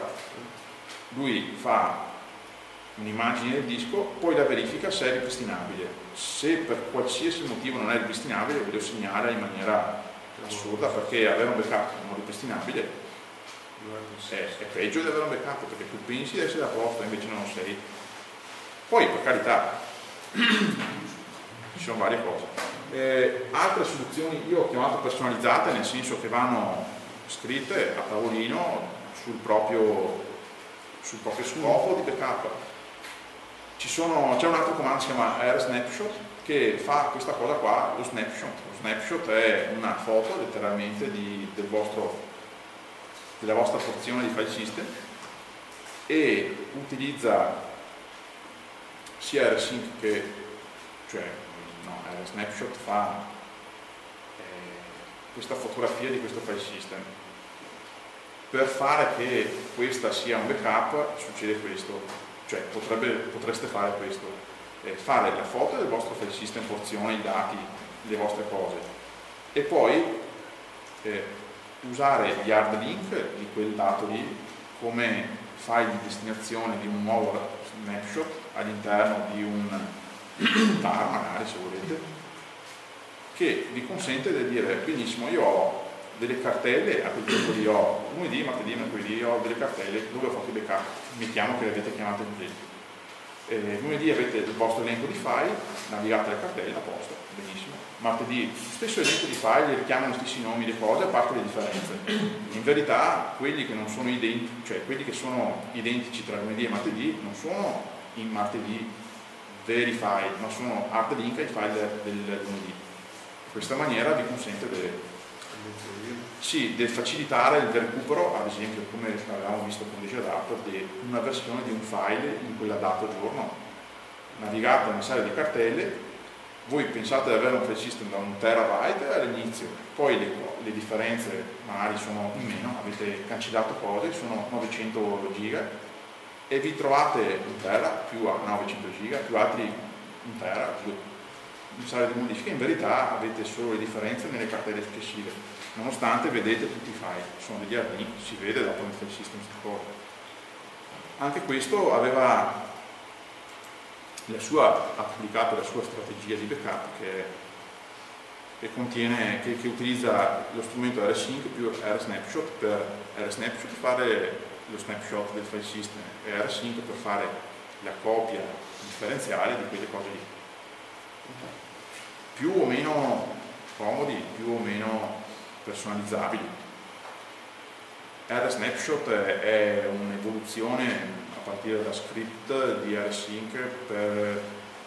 Lui fa un'immagine del disco, poi la verifica se è ripristinabile. Se per qualsiasi motivo non è ripristinabile, ve lo segnala in maniera assurda, perché avere un backup non ripristinabile è, è peggio di avere un backup, perché tu pensi di essere a posto, invece non lo sei. Poi, per carità, ci sono varie cose. Eh, altre soluzioni io ho chiamato personalizzate, nel senso che vanno scritte a tavolino sul proprio, sul proprio scopo di backup. C'è un altro comando che si chiama rsnapshot che fa questa cosa qua, lo snapshot. Lo snapshot è una foto letteralmente di, del vostro, della vostra porzione di file system e utilizza sia rsync che, cioè no, rsnapshot fa eh, questa fotografia di questo file system. Per fare che questa sia un backup succede questo. Cioè potrebbe, potreste fare questo, eh, fare la foto del vostro file system, porzione, i dati, le vostre cose e poi eh, usare gli hard link di quel dato lì come file di destinazione di un nuovo snapshot all'interno di un tar magari se volete, che vi consente di dire benissimo io ho delle cartelle, a quel punto lì ho lunedì, martedì, mercoledì ho delle cartelle dove ho fatto i backup, mettiamo che le avete chiamate così. Eh, lunedì avete il vostro elenco di file, navigate le cartelle, a posto, benissimo. Martedì stesso elenco di file, richiamano gli stessi nomi, le cose, a parte le differenze. In verità quelli che non sono identici, cioè quelli che sono identici tra lunedì e martedì non sono in martedì veri file, ma sono hard link ai file del lunedì. In questa maniera vi consente di Sì, del facilitare il recupero, ad esempio come avevamo visto con Digidapper, di una versione di un file in quella data giorno. Navigate una serie di cartelle, voi pensate di avere un file system da un terabyte all'inizio, poi le, le differenze magari sono in meno, avete cancellato cose, sono novecento giga e vi trovate un tera più a novecento giga, più altri un tera, più una serie di modifiche, in verità avete solo le differenze nelle cartelle successive, nonostante vedete tutti i file, sono degli hard link, si vede dopo nel file system support. Anche questo aveva la sua, ha pubblicato la sua strategia di backup che, che contiene, che, che utilizza lo strumento rsync più rsnapshot per rsnapshot fare lo snapshot del file system e rsync per fare la copia differenziale di quelle cose lì. Più o meno comodi, più o meno personalizzabili. Rsnapshot è un'evoluzione a partire da script di rsync per,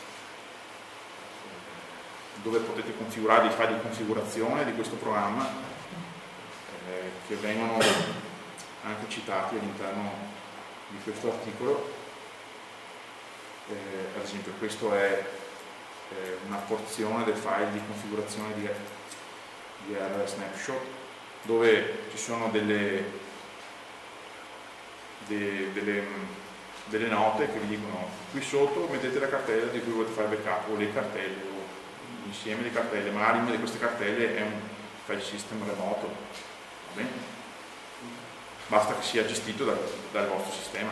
dove potete configurare i file di configurazione di questo programma eh, che vengono anche citati all'interno di questo articolo. Eh, ad esempio questo è eh, una porzione del file di configurazione di, di Rsnapshot, dove ci sono delle, de, delle, delle note che vi dicono qui sotto mettete la cartella di cui volete fare backup, o le cartelle, o l'insieme di cartelle, magari una di queste cartelle è un file system remoto, va bene? Basta che sia gestito dal, dal vostro sistema.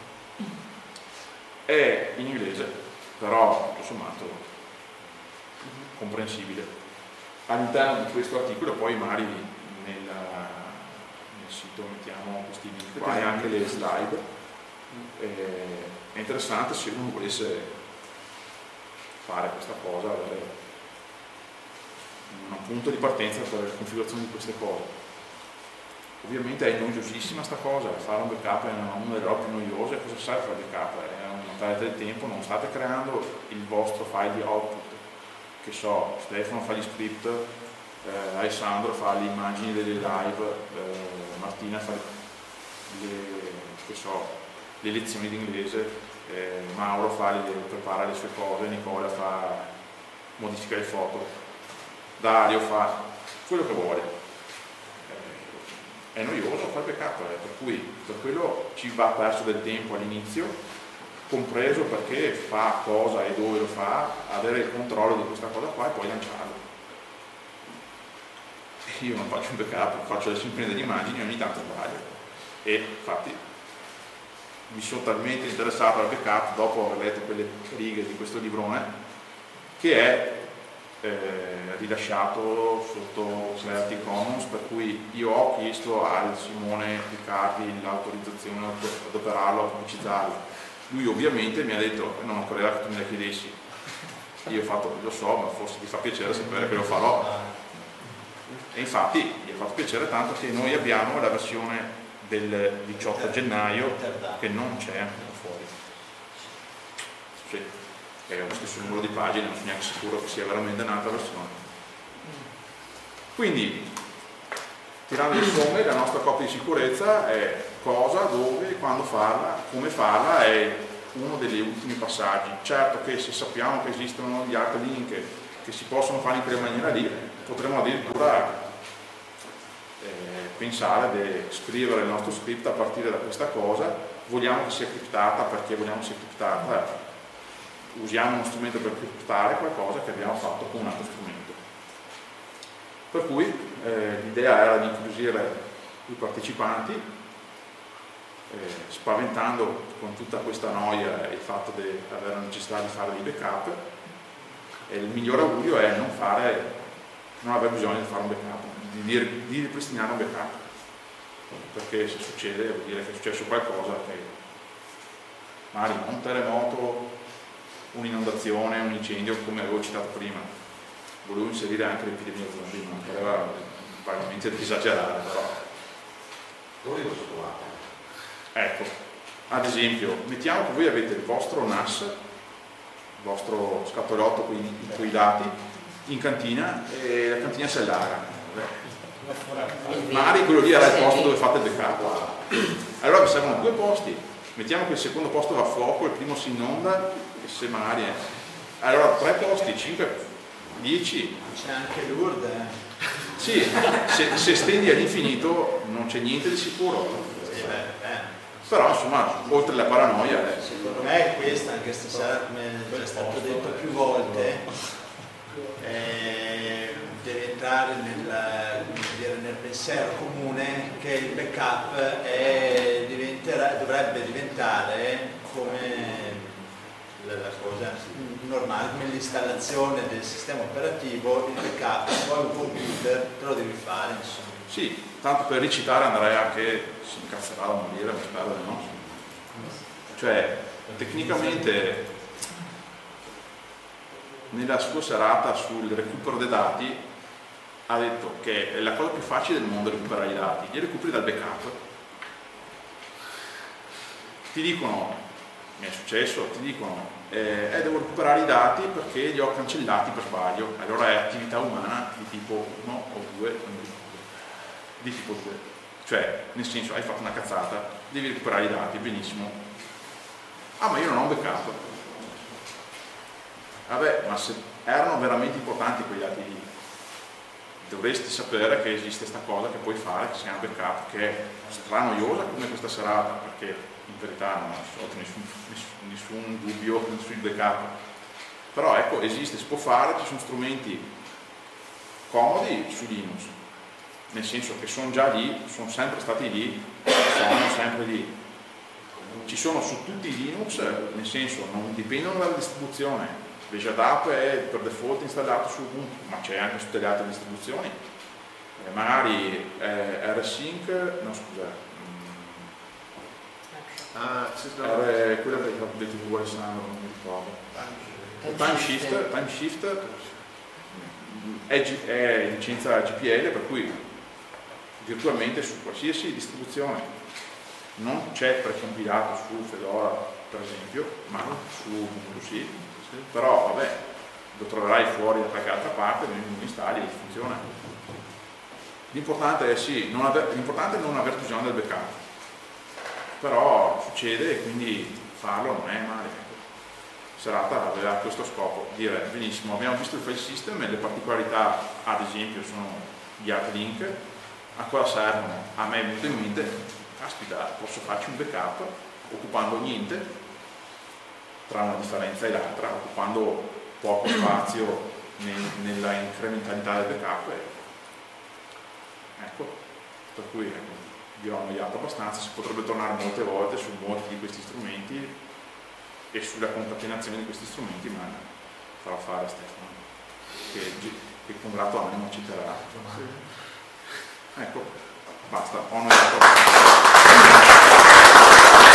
È in inglese, però tutto sommato comprensibile. All'interno di questo articolo poi magari nella, nel sito mettiamo questi link qua e anche le slide. Eh, è interessante se uno volesse fare questa cosa, avere un punto di partenza per la configurazione di queste cose. Ovviamente è noiosissima sta cosa, fare un backup è una delle robe più noiose. Cosa serve fare backup? È una perdita di tempo, non state creando il vostro file di output, che so, Stefano fa gli script, eh, Alessandro fa le immagini delle live, eh, Martina fa le, che so, le lezioni di inglese, eh, Mauro fa le, prepara le sue cose, Nicola fa modifica le foto, Dario fa quello che vuole. È noioso fare backup, eh, per cui per quello ci va perso del tempo all'inizio, compreso perché fa cosa e dove lo fa, avere il controllo di questa cosa qua e poi lanciarlo. Io non faccio un backup, faccio le simprese di immagini e ogni tanto sbaglio. E infatti mi sono talmente interessato al backup dopo aver letto quelle righe di questo librone che è Eh, rilasciato sotto Creative Commons, per cui io ho chiesto al Simone Riccardi l'autorizzazione ad operarlo, a pubblicizzarlo. Lui ovviamente mi ha detto non occorreva che tu me la chiedessi. Io ho fatto, lo so, ma forse ti fa piacere sapere che lo farò. E infatti mi ha fatto piacere tanto che noi abbiamo la versione del diciotto gennaio che non c'è ancora fuori. Sì. È lo stesso numero di pagine, non sono neanche sicuro che sia veramente un'altra versione. Quindi, tirando le somme, la nostra copia di sicurezza è cosa, dove, quando farla, come farla, è uno degli ultimi passaggi. Certo che se sappiamo che esistono gli altri link che si possono fare in quella maniera lì, potremmo addirittura eh, pensare di scrivere il nostro script a partire da questa cosa. Vogliamo che sia criptata perché vogliamo che sia criptata. Usiamo uno strumento per criptare qualcosa che abbiamo fatto con un altro strumento. Per cui eh, l'idea era di includere i partecipanti, eh, spaventando con tutta questa noia il fatto di avere la necessità di fare dei backup, e il miglior augurio è non fare, non aver bisogno di fare un backup, di, di, di ripristinare un backup, perché se succede vuol dire che è successo qualcosa che magari un terremoto, un'inondazione, un incendio, come avevo citato prima. Volevo inserire anche l'epidemia zombie, non pareva vagamente di esagerare, però. Dove lo trovate? Ecco, ad esempio, mettiamo che voi avete il vostro N A S, il vostro scatolotto con i, con i dati, in cantina e la cantina si allarga. Magari quello lì era il posto dove fate il backup. Allora vi servono due posti. Mettiamo che il secondo posto va a fuoco, il primo si inonda, e se magari è... allora tre posti, cinque, dieci. C'è anche Lourdes. Eh. Sì, se, se stendi all'infinito non c'è niente di sicuro. Sì, beh, beh. Però insomma, oltre alla paranoia. Eh. Secondo me è questa, anche stasera, come è stato detto più volte, eh, deve entrare nel, dire, nel pensiero comune che il backup è, diventerà, dovrebbe diventare come la, la cosa normale, come l'installazione del sistema operativo, il backup, poi un computer te lo devi fare, insomma. Sì, tanto per ricitare Andrea che si incazzerà da morire, mi spero di no. Cioè, tecnicamente nella sua serata sul recupero dei dati ha detto che è la cosa più facile del mondo recuperare i dati, li recuperi dal backup ti dicono, mi è successo, ti dicono eh, eh, devo recuperare i dati perché li ho cancellati per sbaglio, allora è attività umana di tipo uno o due, di tipo due, cioè nel senso hai fatto una cazzata, devi recuperare i dati, benissimo, ah ma io non ho un backup, vabbè, ma se erano veramente importanti quegli dati lì, dovresti sapere che esiste questa cosa che puoi fare, che si chiama backup, che è stranoiosa come questa serata, perché in verità non ho nessun, nessun, nessun dubbio sul backup, però ecco, esiste, si può fare, ci sono strumenti comodi su Linux, nel senso che sono già lì, sono sempre stati lì, sono sempre lì, ci sono su tutti i Linux, nel senso non dipendono dalla distribuzione. Vjadap è per default installato su Ubuntu, ma c'è anche su tutte le altre distribuzioni, eh, magari eh, rsync, no scusa, Ah, sì, no. R, quella che ha detto tu Alessandro, non mi ricordo. Timeshift, Timeshift è, G, è licenza G P L, per cui virtualmente su qualsiasi distribuzione non c'è precompilato su Fedora per esempio, ma su Ubuntu sì, però vabbè, lo troverai fuori da qualche altra parte, lo installi e funziona. L'importante è sì, non aver, l'importante è non aver bisogno del backup, però succede e quindi farlo non è male. Serata aveva questo scopo, dire benissimo, abbiamo visto il file system e le particolarità ad esempio sono gli hard link, a cosa servono? A me è venuto in mente, caspita, posso farci un backup occupando niente, tra una differenza e l'altra, occupando poco spazio nel, nella incrementalità del backup. E, ecco, per cui ecco, vi ho annoiato abbastanza, si potrebbe tornare molte volte su molti di questi strumenti e sulla concatenazione di questi strumenti, ma farò fare a Stefano, che, che con grato animo ci terrà. Ecco, basta, ho annoiato abbastanza.